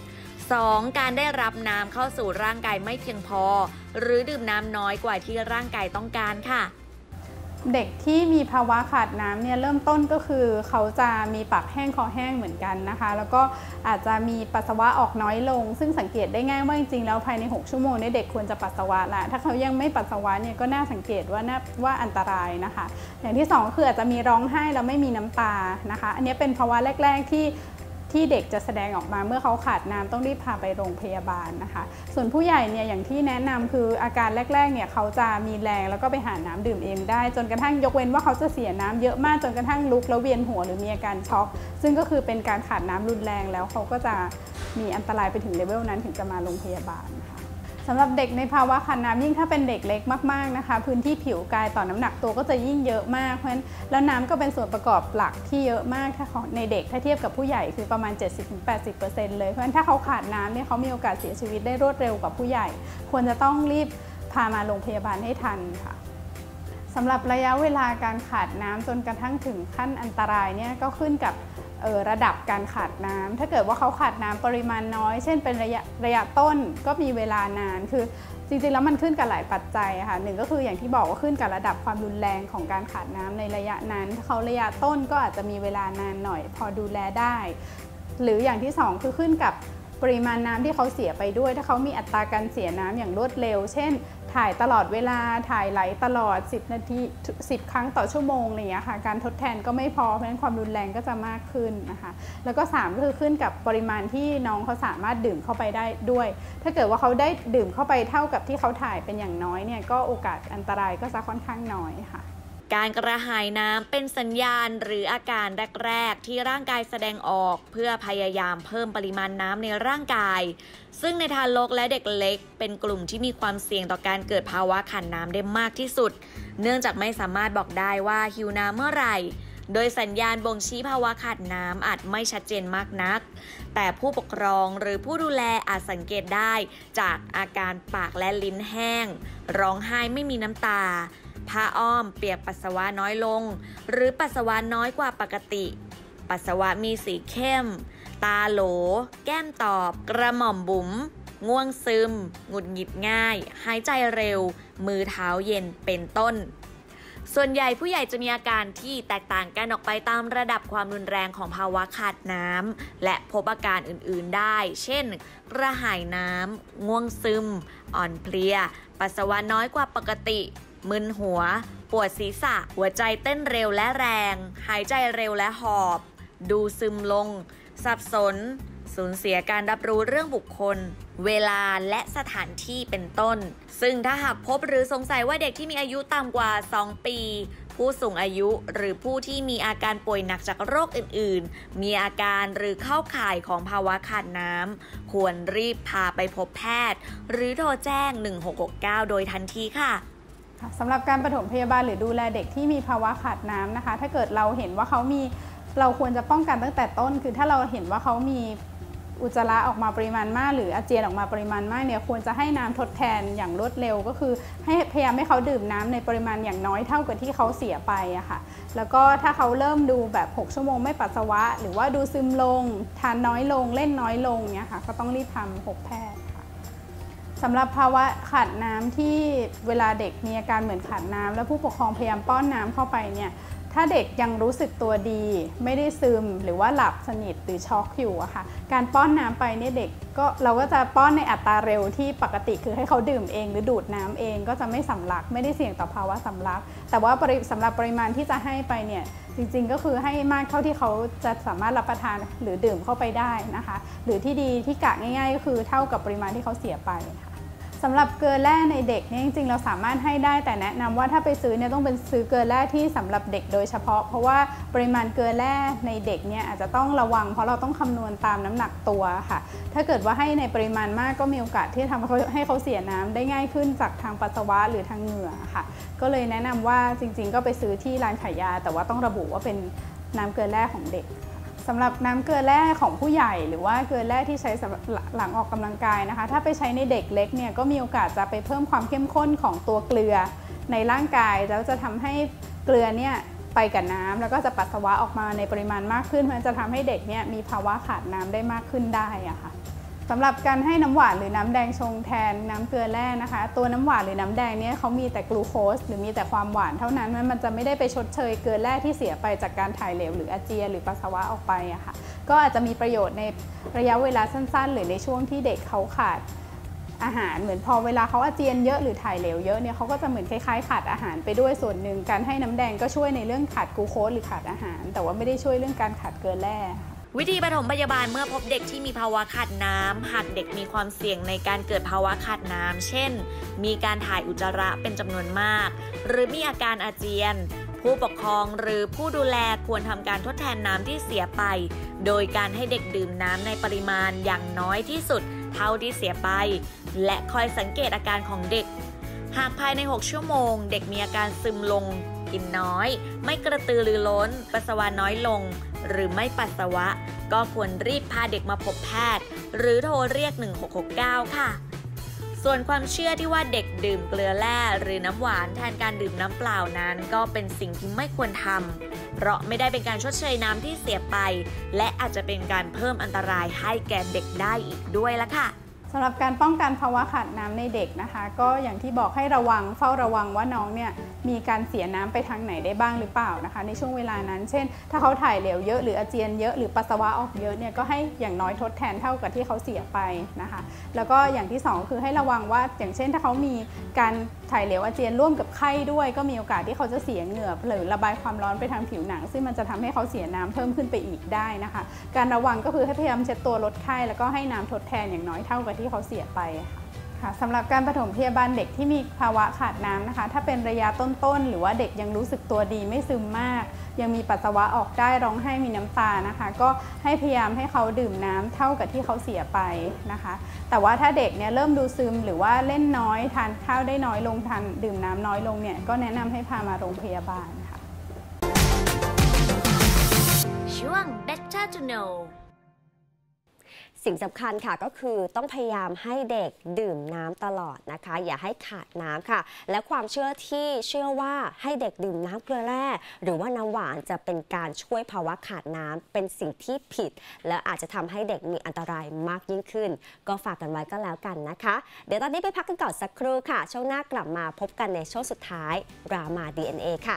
2. การได้รับน้ำเข้าสู่ร่างกายไม่เพียงพอหรือดื่มน้ำน้อยกว่าที่ร่างกายต้องการค่ะ
เด็กที่มีภาวะขาดน้ำเนี่ยเริ่มต้นก็คือเขาจะมีปากแห้งคอแห้งเหมือนกันนะคะแล้วก็อาจจะมีปัสสาวะออกน้อยลงซึ่งสังเกตได้ง่ายว่าจริงๆแล้วภายใน6ชั่วโมงเนี่ยเด็กควรจะปัสสาวะละถ้าเขายังไม่ปัสสาวะเนี่ยก็น่าสังเกตว่าอันตรายนะคะอย่างที่2คืออาจจะมีร้องไห้แล้วไม่มีน้ำตานะคะอันนี้เป็นภาวะแรกๆที่เด็กจะแสดงออกมาเมื่อเขาขาดน้ำต้องรีบพาไปโรงพยาบาลนะคะส่วนผู้ใหญ่เนี่ยอย่างที่แนะนำคืออาการแรกๆเนี่ยเขาจะมีแรงแล้วก็ไปหาน้ำดื่มเองได้จนกระทั่งยกเว้นว่าเขาจะเสียน้ำเยอะมากจนกระทั่งลุกแล้วเวียนหัวหรือมีอาการช็อกซึ่งก็คือเป็นการขาดน้ำรุนแรงแล้วเขาก็จะมีอันตรายไปถึงเลเวลนั้นถึงจะมาโรงพยาบาลนะคะสำหรับเด็กในภาวะขาดน้ำยิ่งถ้าเป็นเด็กเล็กมากๆนะคะพื้นที่ผิวกายต่อน้ำหนักตัวก็จะยิ่งเยอะมากเพราะฉะนั้นแล้วน้ำก็เป็นส่วนประกอบหลักที่เยอะมากถ้าในเด็กถ้าเทียบกับผู้ใหญ่คือประมาณ 70-80% เลยเพราะฉะนั้นถ้าเขาขาดน้ำเนี่ยเขามีโอกาสเสียชีวิตได้รวดเร็วกว่าผู้ใหญ่ควรจะต้องรีบพามาโรงพยาบาลให้ทันค่ะสำหรับระยะเวลาการขาดน้ำจนกระทั่งถึงขั้นอันตรายเนี่ยก็ขึ้นกับระดับการขาดน้ำถ้าเกิดว่าเขาขาดน้ำปริมาณน้อยเช่นเป็นระยะต้นก็มีเวลานานคือจริงๆแล้วมันขึ้นกับหลายปัจจัยค่ะหนึ่งก็คืออย่างที่บอกว่าขึ้นกับระดับความรุนแรงของการขาดน้ำในระยะนั้นถ้าเขาระยะต้นก็อาจจะมีเวลานานหน่อยพอดูแลได้หรืออย่างที่2คือขึ้นกับปริมาณน้ำที่เขาเสียไปด้วยถ้าเขามีอัตราการเสียน้ำอย่างรวดเร็วเช่นถ่ายตลอดเวลาถ่ายไหลตลอด10 นาที10 ครั้งต่อชั่วโมงอะไรอย่างเงี้ยค่ะการทดแทนก็ไม่พอเพราะฉะนั้นความรุนแรงก็จะมากขึ้นนะคะแล้วก็3ก็คือขึ้นกับปริมาณที่น้องเขาสามารถดื่มเข้าไปได้ด้วยถ้าเกิดว่าเขาได้ดื่มเข้าไปเท่ากับที่เขาถ่ายเป็นอย่างน้อยเนี่ยก็โอกาสอันตรายก็จะค่อนข้างน้อยค่ะ
การกระหายน้ำเป็นสัญญาณหรืออาการแรกๆที่ร่างกายแสดงออกเพื่อพยายามเพิ่มปริมาณน้ำในร่างกายซึ่งในทารกและเด็กเล็กเป็นกลุ่มที่มีความเสี่ยงต่อการเกิดภาวะขาดน้ำได้มากที่สุดเนื่องจากไม่สามารถบอกได้ว่าหิวน้ำเมื่อไหร่โดยสัญญาณบ่งชี้ภาวะขาดน้ำอาจไม่ชัดเจนมากนักแต่ผู้ปกครองหรือผู้ดูแลอาจสังเกตได้จากอาการปากและลิ้นแห้งร้องไห้ไม่มีน้ำตาผ้าอ้อมเปียกปัสสาวะน้อยลงหรือปัสสาวะน้อยกว่าปกติปัสสาวะมีสีเข้มตาโหลแก้มตอบกระหม่อมบุ๋มง่วงซึมหงุดหงิดง่ายหายใจเร็วมือเท้าเย็นเป็นต้นส่วนใหญ่ผู้ใหญ่จะมีอาการที่แตกต่างกันออกไปตามระดับความรุนแรงของภาวะขาดน้ำและพบอาการอื่นๆได้เช่นกระหายน้ำง่วงซึมอ่อนเพลียปัสสาวะน้อยกว่าปกติมึนหัวปวดศีรษะหัวใจเต้นเร็วและแรงหายใจเร็วและหอบดูซึมลงสับสนสูญเสียการรับรู้เรื่องบุคคลเวลาและสถานที่เป็นต้นซึ่งถ้าหากพบหรือสงสัยว่าเด็กที่มีอายุต่ำกว่า2 ปีผู้สูงอายุหรือผู้ที่มีอาการป่วยหนักจากโรคอื่นๆมีอาการหรือเข้าข่ายของภาวะขาดน้ำควรรีบพาไปพบแพทย์หรือโทรแจ้ง1669โดยทันทีค่ะ
สำหรับการปฐมพยาบาลหรือดูแลเด็กที่มีภาวะขาดน้ำนะคะถ้าเกิดเราเห็นว่าเราควรจะป้องกันตั้งแต่ต้นคือถ้าเราเห็นว่าเขามีอุจจาระออกมาปริมาณมากหรืออาเจียนออกมาปริมาณมากเนี่ยควรจะให้น้ำทดแทนอย่างรวดเร็วก็คือพยายามให้เขาดื่มน้ำในปริมาณอย่างน้อยเท่ากับที่เขาเสียไปอะค่ะแล้วก็ถ้าเขาเริ่มดูแบบ6 ชั่วโมงไม่ปัสสาวะหรือว่าดูซึมลงทานน้อยลงเล่นน้อยลงเนี่ยค่ะก็ต้องรีบพบแพทย์สำหรับภาวะขาดน้ำที่เวลาเด็กมีอาการเหมือนขาดน้ำแล้วผู้ปกครองพยายามป้อนน้ำเข้าไปเนี่ยถ้าเด็กยังรู้สึกตัวดีไม่ได้ซึมหรือว่าหลับสนิทหรือช็อกอยู่อะค่ะการป้อนน้ำไปเนี่ยเด็กเราก็จะป้อนในอัตราเร็วที่ปกติคือให้เขาดื่มเองหรือดูดน้ำเองก็จะไม่สำลักไม่ได้เสี่ยงต่อภาวะสำลักแต่ว่าสำหรับปริมาณที่จะให้ไปเนี่ยจริงๆก็คือให้มากเท่าที่เขาจะสามารถรับประทานหรือดื่มเข้าไปได้นะคะหรือที่ดีที่กะง่ายๆก็คือเท่ากับปริมาณที่เขาเสียไปค่ะสำหรับเกลือแร่ในเด็กเนี่ยจริงๆเราสามารถให้ได้แต่แนะนำว่าถ้าไปซื้อเนี่ยต้องเป็นซื้อเกลือแร่ที่สำหรับเด็กโดยเฉพาะเพราะว่าปริมาณเกลือแร่ในเด็กเนี่ยอาจจะต้องระวังเพราะเราต้องคำนวณตามน้ำหนักตัวค่ะถ้าเกิดว่าให้ในปริมาณมากก็มีโอกาสที่ทำให้เขาเสียน้ำได้ง่ายขึ้นจากทางปัสสาวะหรือทางเหงื่อค่ะก็เลยแนะนำว่าจริงๆก็ไปซื้อที่ร้านขายยาแต่ว่าต้องระบุว่าเป็นน้ำเกลือแร่ของเด็กสำหรับน้ำเกลือแร่ของผู้ใหญ่หรือว่าเกลือแร่ที่ใช้สำหรับหลังออกกำลังกายนะคะถ้าไปใช้ในเด็กเล็กเนี่ยก็มีโอกาสจะไปเพิ่มความเข้มข้นของตัวเกลือในร่างกายแล้วจะทำให้เกลือเนี่ยไปกับน้ำแล้วก็จะปัสสาวะออกมาในปริมาณมากขึ้นมันจะทำให้เด็กเนี่ยมีภาวะขาดน้ำได้มากขึ้นได้อะค่ะสำหรับการให้น้ำหวานหรือน้ำแดงชงแทนน้ำเกลือแร่นะคะตัวน้ำหวานหรือน้ำแดงเนี่ยเขามีแต่กลูโคสหรือมีแต่ความหวานเท่านั้นมันจะไม่ได้ไปชดเชยเกลือแร่ที่เสียไปจากการถ่ายเหลวหรืออาเจียนหรือปัสสาวะออกไปอะค่ะก็อาจจะมีประโยชน์ในระยะเวลาสั้นๆหรือในช่วงที่เด็กเขาขาดอาหารเหมือนพอเวลาเขาอาเจียนเยอะหรือถ่ายเหลวเยอะเนี่ยเขาก็จะเหมือนคล้ายๆขาดอาหารไปด้วยส่วนหนึ่งการให้น้ำแดงก็ช่วยในเรื่องขาดกลูโคสหรือขาดอาหารแต่ว่าไม่ได้ช่วยเรื่องการขาดเกลือแร่
วิธีปฐมพยาบาลเมื่อพบเด็กที่มีภาวะขาดน้ำหากเด็กมีความเสี่ยงในการเกิดภาวะขาดน้ำเช่นมีการถ่ายอุจจาระเป็นจำนวนมากหรือมีอาการอาเจียนผู้ปกครองหรือผู้ดูแลควรทำการทดแทนน้ำที่เสียไปโดยการให้เด็กดื่มน้ำในปริมาณอย่างน้อยที่สุดเท่าที่เสียไปและคอยสังเกตอาการของเด็กหากภายใน6ชั่วโมงเด็กมีอาการซึมลงกินน้อยไม่กระตือรือร้นปัสสาวะน้อยลงหรือไม่ปัสสาวะก็ควรรีบพาเด็กมาพบแพทย์หรือโทรเรียก1669ค่ะส่วนความเชื่อที่ว่าเด็กดื่มเกลือแร่หรือน้ำหวานแทนการดื่มน้ำเปล่านั้นก็เป็นสิ่งที่ไม่ควรทำเพราะไม่ได้เป็นการชดเชยน้ำที่เสียไปและอาจจะเป็นการเพิ่มอันตรายให้แก่เด็กได้อีกด้วยละค่ะ
สำหรับการป้องกันภาวะขาดน้ำในเด็กนะคะก็อย่างที่บอกให้ระวังเฝ้าระวังว่าน้องเนี่ยมีการเสียน้ำไปทางไหนได้บ้างหรือเปล่านะคะในช่วงเวลานั้นเช่นถ้าเขาถ่ายเหลวเยอะหรืออาเจียนเยอะหรือปัสสาวะออกเยอะเนี่ยก็ให้อย่างน้อยทดแทนเท่ากับที่เขาเสียไปนะคะแล้วก็อย่างที่2คือให้ระวังว่าอย่างเช่นถ้าเขามีการถ่ายเหลวอาเจียนร่วมกับไข้ด้วยก็มีโอกาสที่เขาจะเสียเหงื่อหรือระบายความร้อนไปทางผิวหนังซึ่งมันจะทำให้เขาเสียน้ำเพิ่มขึ้นไปอีกได้นะคะการระวังก็คือให้พยายามเช็ดตัวลดไข้แล้วก็ให้น้ำทดแทนอย่างน้อยเท่ากับที่เขาเสียไปค่ะสำหรับการปฐมพยาบาลเด็กที่มีภาวะขาดน้ำนะคะถ้าเป็นระยะต้นๆหรือว่าเด็กยังรู้สึกตัวดีไม่ซึมมากยังมีปัสสาวะออกได้ร้องไห้มีน้ำตานะคะก็ให้พยายามให้เขาดื่มน้ำเท่ากับที่เขาเสียไปนะคะแต่ว่าถ้าเด็กเนี่ยเริ่มดูซึมหรือว่าเล่นน้อยทานข้าวได้น้อยลงทานดื่มน้ำน้อยลงเนี่ยก็แนะนำให้พามาโรงพยาบาลค่ะ
ช่วง Better to Know
สิ่งสำคัญค่ะก็คือต้องพยายามให้เด็กดื่มน้ำตลอดนะคะอย่าให้ขาดน้ำค่ะและความเชื่อที่เชื่อว่าให้เด็กดื่มน้ำเกลือแร่หรือว่าน้ำหวานจะเป็นการช่วยภาวะขาดน้ำเป็นสิ่งที่ผิดและอาจจะทำให้เด็กมีอันตรายมากยิ่งขึ้นก็ฝากกันไว้ก็แล้วกันนะคะเดี๋ยวตอนนี้ไปพักกันก่อนสักครู่ค่ะช่วงหน้ากลับมาพบกันในช่วงสุดท้ายรามา DNA ค่ะ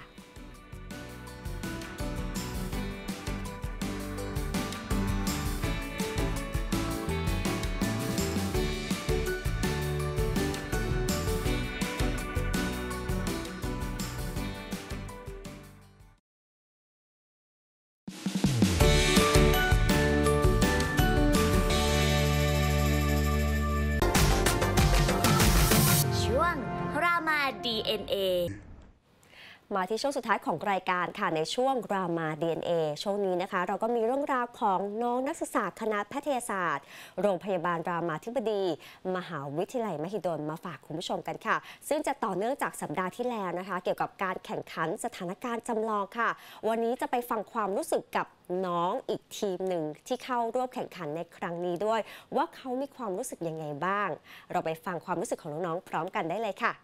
DNA
มาที่ช่วงสุดท้ายของรายการค่ะในช่วงรามา DNA ช่วงนี้นะคะเราก็มีเรื่องราวของน้องนักศึกษาคณะแพทยศาสตร์โรงพยาบาลรามาธิบดีมหาวิทยาลัยมหิดลมาฝากคุณผู้ชมกันค่ะซึ่งจะต่อเนื่องจากสัปดาห์ที่แล้วนะคะเกี่ยวกับการแข่งขันสถานการณ์จำลองค่ะวันนี้จะไปฟังความรู้สึกกับน้องอีกทีมหนึ่งที่เข้าร่วมแข่งขันในครั้งนี้ด้วยว่าเขามีความรู้สึกยังไงบ้างเราไปฟังความรู้สึกของน้องๆพร้อมกันได้เลยค่ะ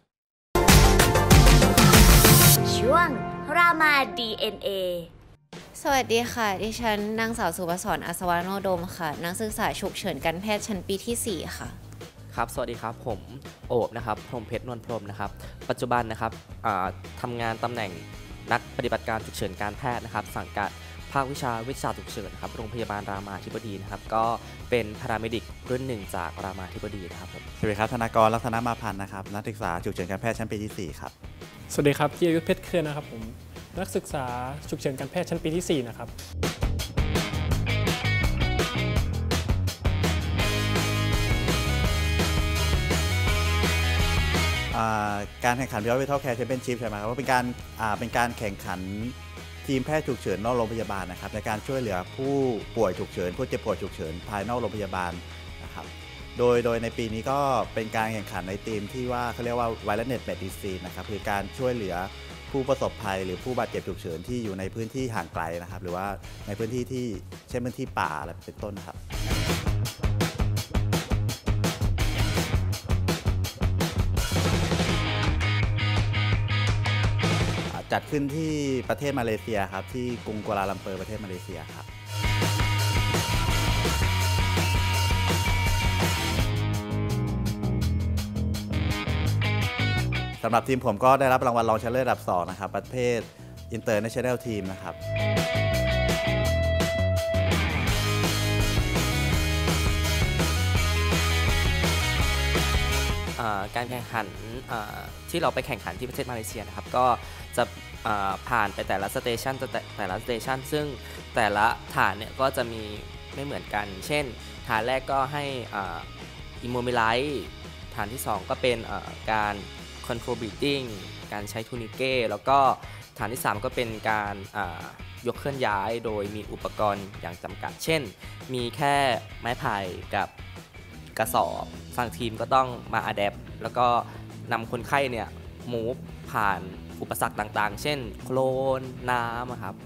ช่วงรามา DNA
สวัสดีค่ะดิฉันนางสาวสุภศร อัศวโนดมค่ะนักศึกษาฉุกเฉินการแพทย์ชั้นปีที่4ค่ะ
ครับสวัสดีครับผมโอบนะครับพรหมเพชรนวลพรหมนะครับปัจจุบันนะครับทำงานตำแหน่งนักปฏิบัติการฉุกเฉินการแพทย์นะครับสังกัดภาควิชาฉุกเฉินครับโรงพยาบาลรามาธิบดีนะครับก็เป็นพาราเมดิกรุ่น1จากรามาธิบดีนะครับผม
สวัสดีครับธนากร ลักษณะมาพันธ์นะครับนักศึกษาฉุกเฉินการแพทย์ชั้นปีที่4ครับ
สวัสดีครับจิรยุทธเพชรเครือนะครับผมนักศึกษาฉุกเฉินการแพทย์ชั้นปีที่4นะครับ
การแข่งขัน Beyond Vital Care Championship ใช่ไหมครับว่าเป็นการแข่งขันทีมแพทย์ฉุกเฉินนอกโรงพยาบาลนะครับในการช่วยเหลือผู้ป่วยฉุกเฉินผู้เจ็บป่วยฉุกเฉินภายนอกโรงพยาบาลนะครับโดยในปีนี้ก็เป็นการแข่งขันในทีมที่ว่าเขาเรียกว่า Wilderness Medicine นะครับคือการช่วยเหลือผู้ประสบภัยหรือผู้บาดเจ็บฉุกเฉินที่อยู่ในพื้นที่ห่างไกลนะครับหรือว่าในพื้นที่ที่เช่นพื้นที่ป่าอะไรเป็นต้นนะครับจัดขึ้นที่ประเทศมาเลเซียครับที่กรุงกัวลาลัมเปอร์ประเทศมาเลเซียครับสำหรับทีมผมก็ได้รับรางวัลรองชนะเลิศอันดับ2นะครับประเภท International Team นะครับ
การแข่งขันที่เราไปแข่งขันที่ประเทศมาเลเซียนะครับก็จะผ่านไปแต่ละสเตชันซึ่งแต่ละฐานเนี่ยก็จะมีไม่เหมือนกันเช่นฐานแรกก็ให้อิโมบิไลซ์ฐานที่2ก็เป็นการคอนโทรลบรีดดิ้งการใช้ทูนิเก้แล้วก็ฐานที่3ก็เป็นการยกเคลื่อนย้ายโดยมีอุปกรณ์อย่างจำกัดเช่นมีแค่ไม้ไผ่กับกระสอบฝั่งทีมก็ต้องมาอะแดปแล้วก็นำคนไข้เนี่ยมูฟผ่านอุปสรรคต่างๆเช่นโคลนน้ำครับ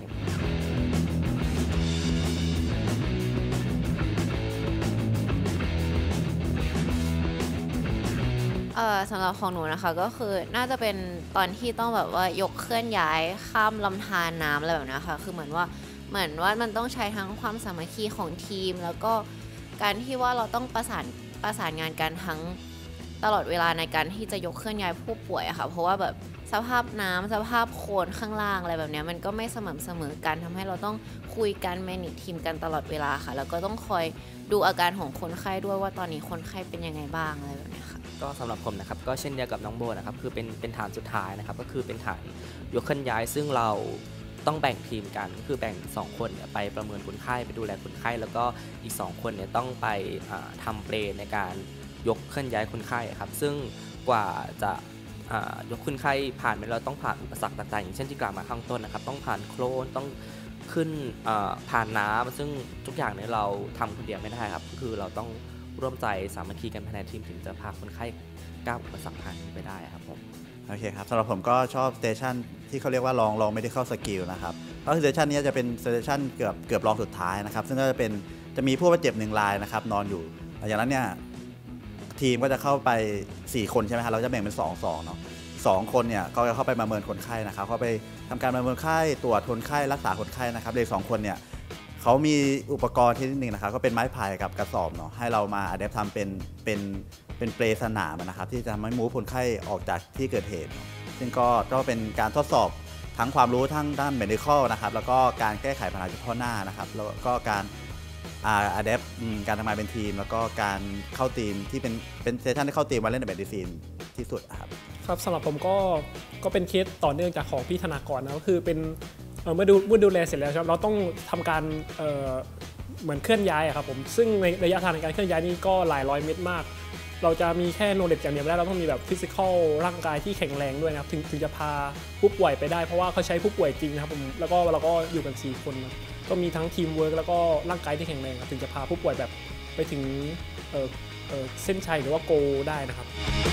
สำหรับของหนูนะคะก็คือน่าจะเป็นตอนที่ต้องแบบว่ายกเคลื่อนย้ายข้ามลำธารน้ำอะไรแบบนี้ค่ะคือเหมือนว่ามันต้องใช้ทั้งความสามัคคีของทีมแล้วก็การที่ว่าเราต้องประสานงานกันทั้งตลอดเวลาในการที่จะยกเคลื่อนย้ายผู้ป่วยอะค่ะเพราะว่าแบบสภาพน้ำสภาพโคลนข้างล่างอะไรแบบนี้มันก็ไม่สม่ำเสมอกันทำให้เราต้องคุยกันแมเนจทีมกันตลอดเวลาค่ะแล้วก็ต้องคอยดูอาการของคนไข้ด้วยว่าตอนนี้คนไข้เป็นยังไงบ้างอะไรแบบนี้ค่ะ
ก็สำหรับผมนะครับก็เช่นเดียวกับน้องโบนะครับคือเป็นฐานสุดท้ายนะครับก็คือเป็นฐานยกเคลื่อนย้ายซึ่งเราต้องแบ่งทีมกันคือแบ่ง2คนไปประเมินคนไข้ไปดูแลคนไข้แล้วก็อีก2คนเนี่ยต้องไปทำเปลในการยกเคลื่อนย้ายคนไข้ครับซึ่งกว่าจะยกคนไข้ผ่านไปเราต้องผ่านอุปสรรคต่างๆอย่างเช่นที่กล่าวมาข้างต้นนะครับต้องผ่านโคลนต้องขึ้นผ่านน้ำซึ่งทุกอย่างเนี่ยเราทำคนเดียวไม่ได้ครับคือเราต้องร่วมใจสามัคคีกันภายในทีมถึงจะพาคนไข้ก้าวอุปสรรคผ่านไปได้ครับผม
โอเคครับสำหรับผมก็ชอบสเตชันที่เขาเรียกว่าลอง medical skill นะครับก็สเตชันนี้จะเป็นสเตชันเกือบรองสุดท้ายนะครับซึ่งก็จะมีผู้บาดเจ็บ1รายนะครับนอนอยู่อย่างนั้นเนี่ยทีมก็จะเข้าไป4คนใช่ไหมครับเราจะแบ่งเป็น2เนาะ2คนเนี่ยก็จะเข้าไปประเมินคนไข้นะครับเข้าไปทำการประเมินคนไข้ตรวจคนไข้รักษาคนไข้นะครับเลย2คนเนี่ยเขามีอุปกรณ์ที่นิดนึงนะครับก็เป็นไม้ไผ่กับกระสอบเนาะให้เรามาอะแดปทำเป็นเปลสนามนะครับที่จะทำให้มูฟคนไข้ออกจากที่เกิดเหตุซึ่งก็เป็นการทดสอบทั้งความรู้ทั้งด้าน medical นะครับแล้วก็การแก้ไขปัญหาเฉพาะหน้านะครับแล้วก็การอะแดปการทำงานเป็นทีมแล้วก็การเข้าทีมที่เป็นเซสชั่นที่เข้าทีมมาเล่นในแบบดีซีนที่สุด
ครับสำหรับผมก็เป็นเคสต่อเนื่องจากของพี่ธนากรนะก็คือเป็นเมื่อดูแลเสร็จแล้วครับเราต้องทำการเหมือนเคลื่อนย้ายครับผมซึ่งในระยะทางในการเคลื่อนย้ายนี่ก็หลายร้อยเมตรมากเราจะมีแค่โนเลดอย่างเดียวไม่ได้เราต้องมีแบบฟิสิกอลร่างกายที่แข็งแรงด้วยนะครับถึงจะพาผู้ป่วยไปได้เพราะว่าเขาใช้ผู้ป่วยจริงนะครับผมแล้วก็เราก็อยู่กัน4คนนะก็มีทั้งทีมเวิร์กแล้วก็ร่างกายที่แข็งแรงครับถึงจะพาผู้ป่วยแบบไปถึงเส้นชัยหรือว่าโกได้นะครับ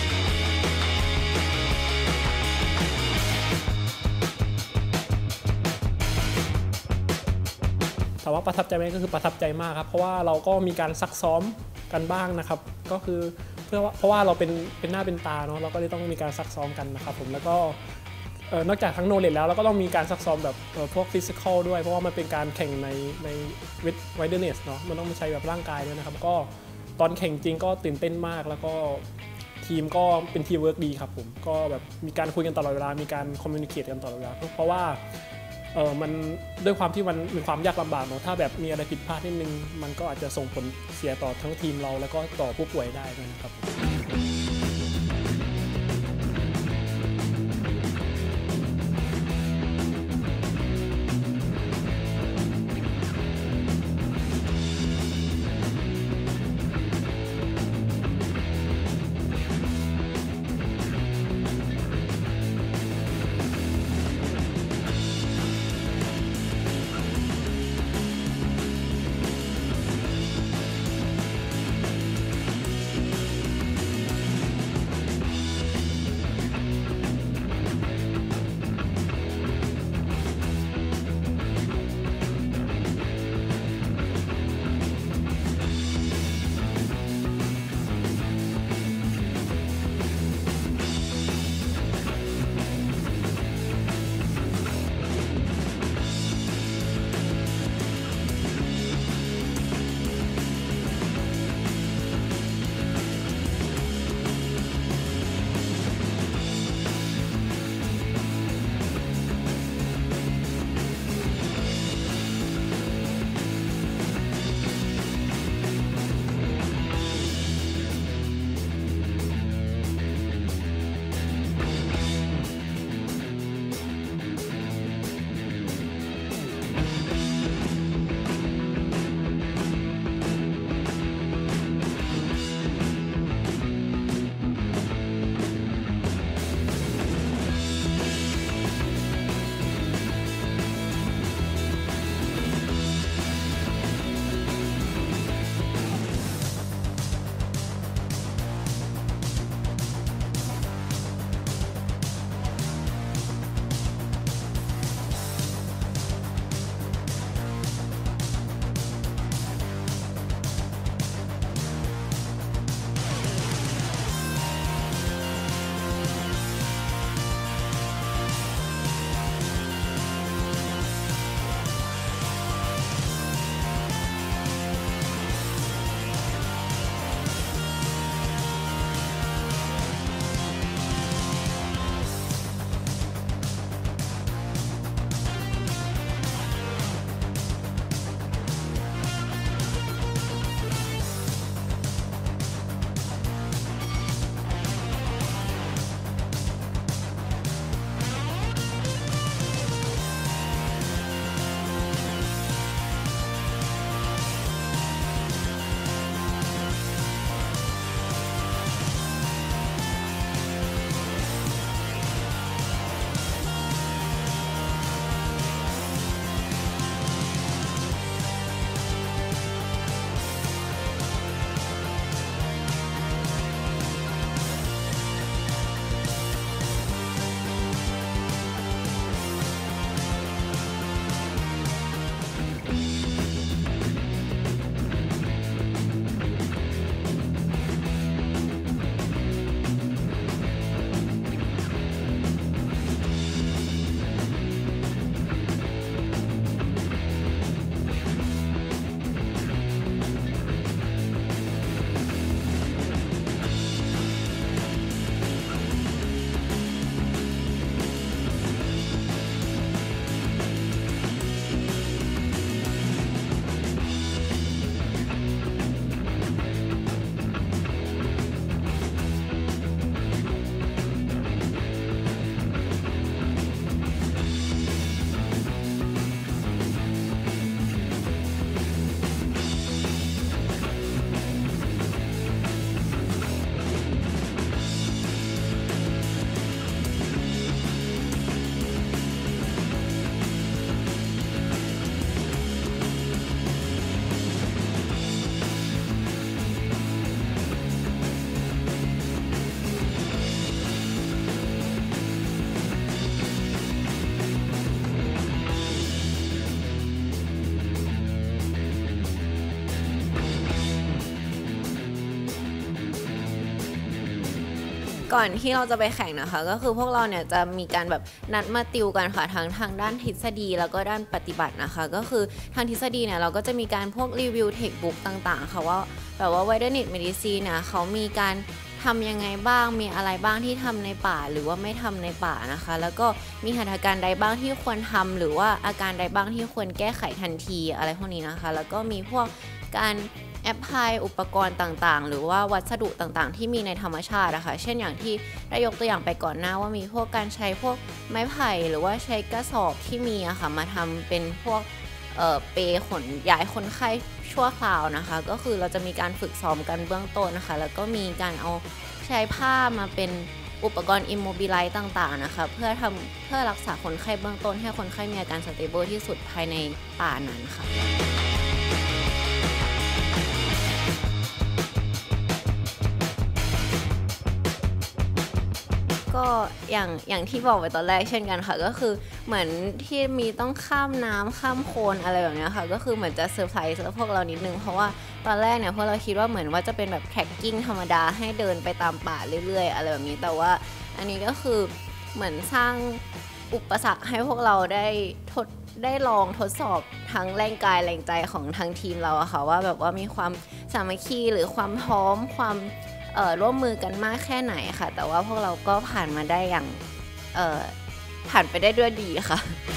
แต่ว่าประทับใจไหมก็คือประทับใจมากครับเพราะว่าเราก็มีการซักซ้อมกันบ้างนะครับก็คือเพราะว่าเราเป็นหน้าเป็นตาเนาะเราก็เลยต้องมีการซักซ้อมกันนะครับผมแล้วก็นอกจากทั้งโนเลจแล้วเราก็ต้องมีการซักซ้อมแบบพวกฟิสิกอลด้วยเพราะว่ามันเป็นการแข่งในไวเดอร์เนสเนาะมันต้องใช้แบบร่างกายด้วยนะครับก็ตอนแข่งจริงก็ตื่นเต้นมากแล้วก็ทีมก็เป็นทีมเวิร์กดีครับผมก็แบบมีการคุยกันตลอดเวลามีการคอมมิวนิเคตกันตลอดเวลาเพราะว่ามันด้วยความที่มันมีความยากลำบากเนาะถ้าแบบมีอะไรผิดพลาดนิดนึงมันก็อาจจะส่งผลเสียต่อทั้งทีมเราแล้วก็ต่อผู้ป่วยได้นะครับ
ก่อนที่เราจะไปแข่งนะคะก็คือพวกเราเนี่ยจะมีการแบบนัดมาติวกันค่ะทางด้านทฤษฎีแล้วก็ด้านปฏิบัตินะคะก็คือทางทฤษฎีเนี่ยเราก็จะมีการพวกรีวิวเทคบุ๊กต่างๆค่ะว่าแบบว่า Wilderness Medicine เนี่ยเขามีการทำยังไงบ้างมีอะไรบ้างที่ทำในป่าหรือว่าไม่ทำในป่านะคะแล้วก็มีหัตถการใดบ้างที่ควรทำหรือว่าอาการใดบ้างที่ควรแก้ไขทันทีอะไรพวกนี้นะคะแล้วก็มีพวกการแอพพลายอุปกรณ์ต่างๆหรือว่าวัสดุต่างๆที่มีในธรรมชาตินะคะเช่นอย่างที่ได้ยกตัวอย่างไปก่อนหน้าว่ามีพวกการใช้พวกไม้ไผ่หรือว่าใช้กระสอบที่มีอะค่ะมาทำเป็นพวกเปขนย้ายคนไข้ชั่วคราวนะคะก็คือเราจะมีการฝึกซ้อมกันเบื้องต้นนะคะแล้วก็มีการเอาใช้ผ้ามาเป็นอุปกรณ์อิมโมบิไลซ์ต่างๆนะคะเพื่อรักษาคนไข้เบื้องต้นให้คนไข้มีอาการสเตเบิลที่สุดภายในป่านั้นค่ะก็อย่างที่บอกไปตอนแรกเช่นกันค่ะก็คือเหมือนที่มีต้องข้ามน้ำข้ามโคลนอะไรแบบนี้ค่ะก็คือเหมือนจะเซอร์ไพรส์พวกเรานิดนึงเพราะว่าตอนแรกเนี่ยพวกเราคิดว่าเหมือนว่าจะเป็นแบบแทร็กกิ้งธรรมดาให้เดินไปตามป่าเรื่อยๆอะไรแบบนี้แต่ว่าอันนี้ก็คือเหมือนสร้างอุปสรรคให้พวกเราได้ลองทดสอบทั้งแรงกายแรงใจของทั้งทีมเราอะค่ะว่าแบบว่ามีความสามัคคีหรือความพร้อมความร่วมมือกันมากแค่ไหนค่ะแต่ว่าพวกเราก็ผ่านมาได้อย่างผ่านไปได้ด้วยดีค่ะ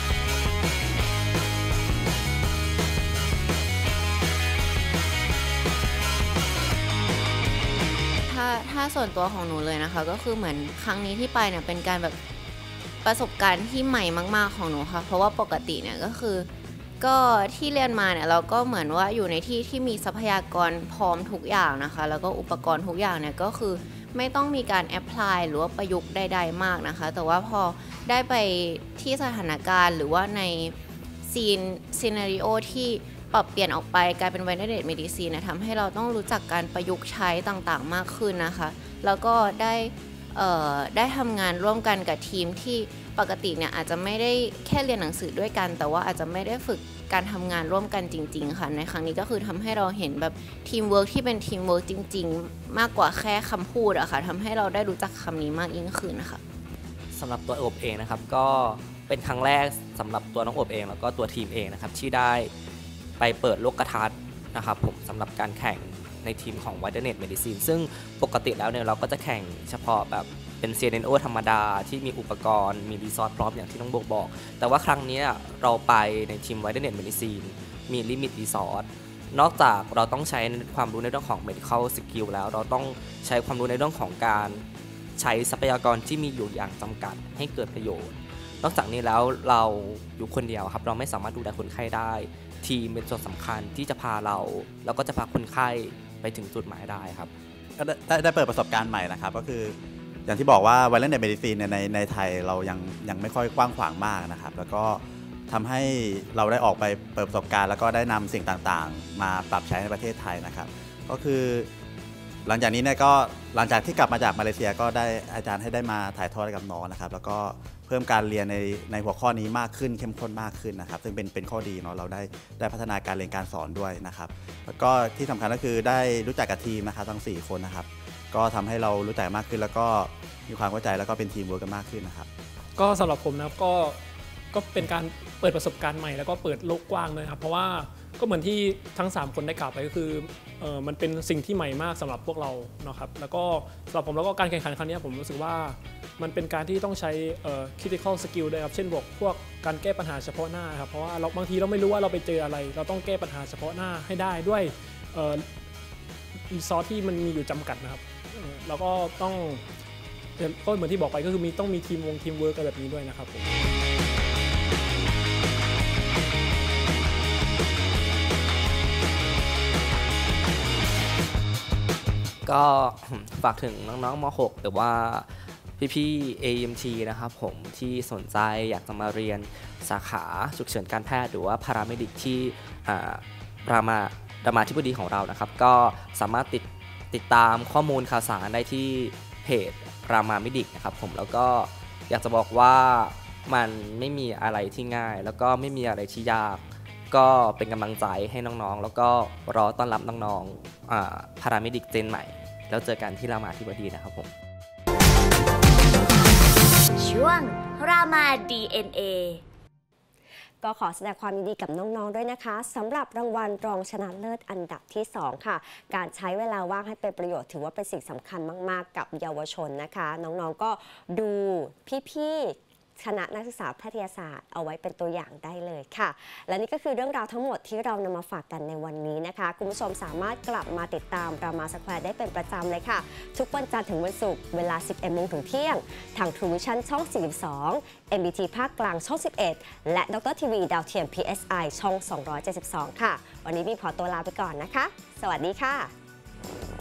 ถ้าส่วนตัวของหนูเลยนะคะก็คือเหมือนครั้งนี้ที่ไปเนี่ยเป็นการแบบประสบการณ์ที่ใหม่มากๆของหนูค่ะเพราะว่าปกติเนี่ยก็ที่เรียนมาเนี่ยเราก็เหมือนว่าอยู่ในที่มีทรัพยากรพร้อมทุกอย่างนะคะแล้วก็อุปกรณ์ทุกอย่างเนี่ยก็คือไม่ต้องมีการแอพพลายหรือว่าประยุกต์ใดๆมากนะคะแต่ว่าพอได้ไปที่สถานการณ์หรือว่าในซีนาริโอที่ปรับเปลี่ยนออกไปกลายเป็น Wilderness Medicine เนี่ยทำให้เราต้องรู้จักการประยุกต์ใช้ต่างๆมากขึ้นนะคะแล้วก็ได้ทำงานร่วมกันกับทีมที่ปกติเนี่ยอาจจะไม่ได้แค่เรียนหนังสือด้วยกันแต่ว่าอาจจะไม่ได้ฝึกการทำงานร่วมกันจริงๆค่ะในครั้งนี้ก็คือทำให้เราเห็นแบบทีมเวิร์กที่เป็นทีมเวิร์กจริงๆมากกว่าแค่คำพูดอะค่ะทำให้เราได้รู้จักคำนี้มากยิ่งขึ้นนะคะ
สำหรับตัวโอบเองนะครับก็เป็นครั้งแรกสำหรับตัวน้องโอบเองแล้วก็ตัวทีมเองนะครับที่ได้ไปเปิดโลกทัศน์นะครับผมสำหรับการแข่งในทีมของ Wilderness Medicine ซึ่งปกติแล้วเนี่ยเราก็จะแข่งเฉพาะแบบเป็น CNO ธรรมดาที่มีอุปกรณ์มีรีซอร์สพร้อมอย่างที่น้องโบบอกแต่ว่าครั้งนี้เราไปในทีม Wilderness Medicine มีลิมิตรีซอร์สนอกจากเราต้องใช้ความรู้ในเรื่องของ medical skill แล้วเราต้องใช้ความรู้ในเรื่องของการใช้ทรัพยากรที่มีอยู่อย่างจำกัดให้เกิดประโยชน์นอกจากนี้แล้วเราอยู่คนเดียวครับเราไม่สามารถดูแลคนไข้ได้ทีมเป็นส่วนสำคัญที่จะพาเราแล้วก็จะพาคนไข้ไปถึงจุดหมายได้ครับ
ก็ได้เปิดประสบการณ์ใหม่นะครับก็คืออย่างที่บอกว่า Wilderness Medicine ในไทยเรายังไม่ค่อยกว้างขวางมากนะครับแล้วก็ทำให้เราได้ออกไปเปิดประสบการณ์แล้วก็ได้นำสิ่งต่างๆมาปรับใช้ในประเทศไทยนะครับก็คือหลังจากนี้เนี่ยก็หลังจากที่กลับมาจากมาเลเซียก็ได้อาจารย์ให้ได้มาถ่ายทอดกับน้องนะครับแล้วก็เพิ่มการเรียนในหัวข้อนี้มากขึ้นเข้มข้นมากขึ้นนะครับซึ่งเป็นข้อดีเนาะเราได้พัฒนาการเรียนการสอนด้วยนะครับแล้วก็ที่สำคัญก็คือได้รู้จักกับทีมนะครับทั้ง4คนนะครับก็ทำให้เรารู้จักมากขึ้นแล้วก็มีความเข้าใจแล้วก็เป็นทีมเวิร์กกันมากขึ้นนะครับ
ก็สำหรับผมนะก็เป็นการเปิดประสบการณ์ใหม่แล้วก็เปิดโลกกว้างเลยครับเพราะว่าก็เหมือนที่ทั้ง3คนได้กล่าวไปก็คือมันเป็นสิ่งที่ใหม่มากสำหรับพวกเราเนาะครับแล้วก็สำหรับผมแล้วก็การแข่งขันครั้งนี้ผมรู้สึกว่ามันเป็นการที่ต้องใช้critical skill ด้วยครับเช่นพวกการแก้ปัญหาเฉพาะหน้าครับเพราะว่าบางทีเราไม่รู้ว่าเราไปเจออะไรเราต้องแก้ปัญหาเฉพาะหน้าให้ได้ด้วยรีซอสที่มันมีอยู่จำกัดนะครับแล้วก็ต้องก็เหมือนที่บอกไปก็คือต้องมีทีมเวิร์กอะไรแบบนี้ด้วยนะครับผม
ก็ฝากถึงน้องๆม.6 หรือว่าพี่ๆ AMT นะครับผมที่สนใจอยากจะมาเรียนสาขาฉุกเฉินการแพทย์หรือว่าพาราเมดิกที่รามาธิบดีของเรานะครับก็สามารถติดตามข้อมูลข่าวสารได้ที่เพจรามาเมดิกนะครับผมแล้วก็อยากจะบอกว่ามันไม่มีอะไรที่ง่ายแล้วก็ไม่มีอะไรที่ยากก็เป็นกำลังใจให้น้องๆแล้วก็รอต้อนรับน้องๆพาราเมดิกเจนใหม่แล้วเจอกันที่รามาธิบดีนะครับผม
ช่วงรามา DNA
ก็ขอแสดงความยินดีกับน้องๆด้วยนะคะสำหรับรางวัลรองชนะเลิศอันดับที่ 2 ค่ะ การใช้เวลาว่างให้เป็นประโยชน์ถือว่าเป็นสิ่งสำคัญมากๆกับเยาวชนนะคะ น้องๆก็ดูพี่ๆคณะนักศึกษาแพทยศาสตร์เอาไว้เป็นตัวอย่างได้เลยค่ะ และนี่ก็คือเรื่องราวทั้งหมดที่เรานำมาฝากกันในวันนี้นะคะคุณผู้ชมสามารถกลับมาติดตามรามาสแควร์ได้เป็นประจำเลยค่ะทุกวันจันทร์ถึงวันศุกร์เวลา 11 โมงถึงเที่ยงทาง True Vision ช่อง 42 MBT ภาคกลางช่อง 11 และดรทีวีดาวเทียม PSI ช่อง 272 ค่ะวันนี้มีขอตัวลาไปก่อนนะคะสวัสดีค่ะ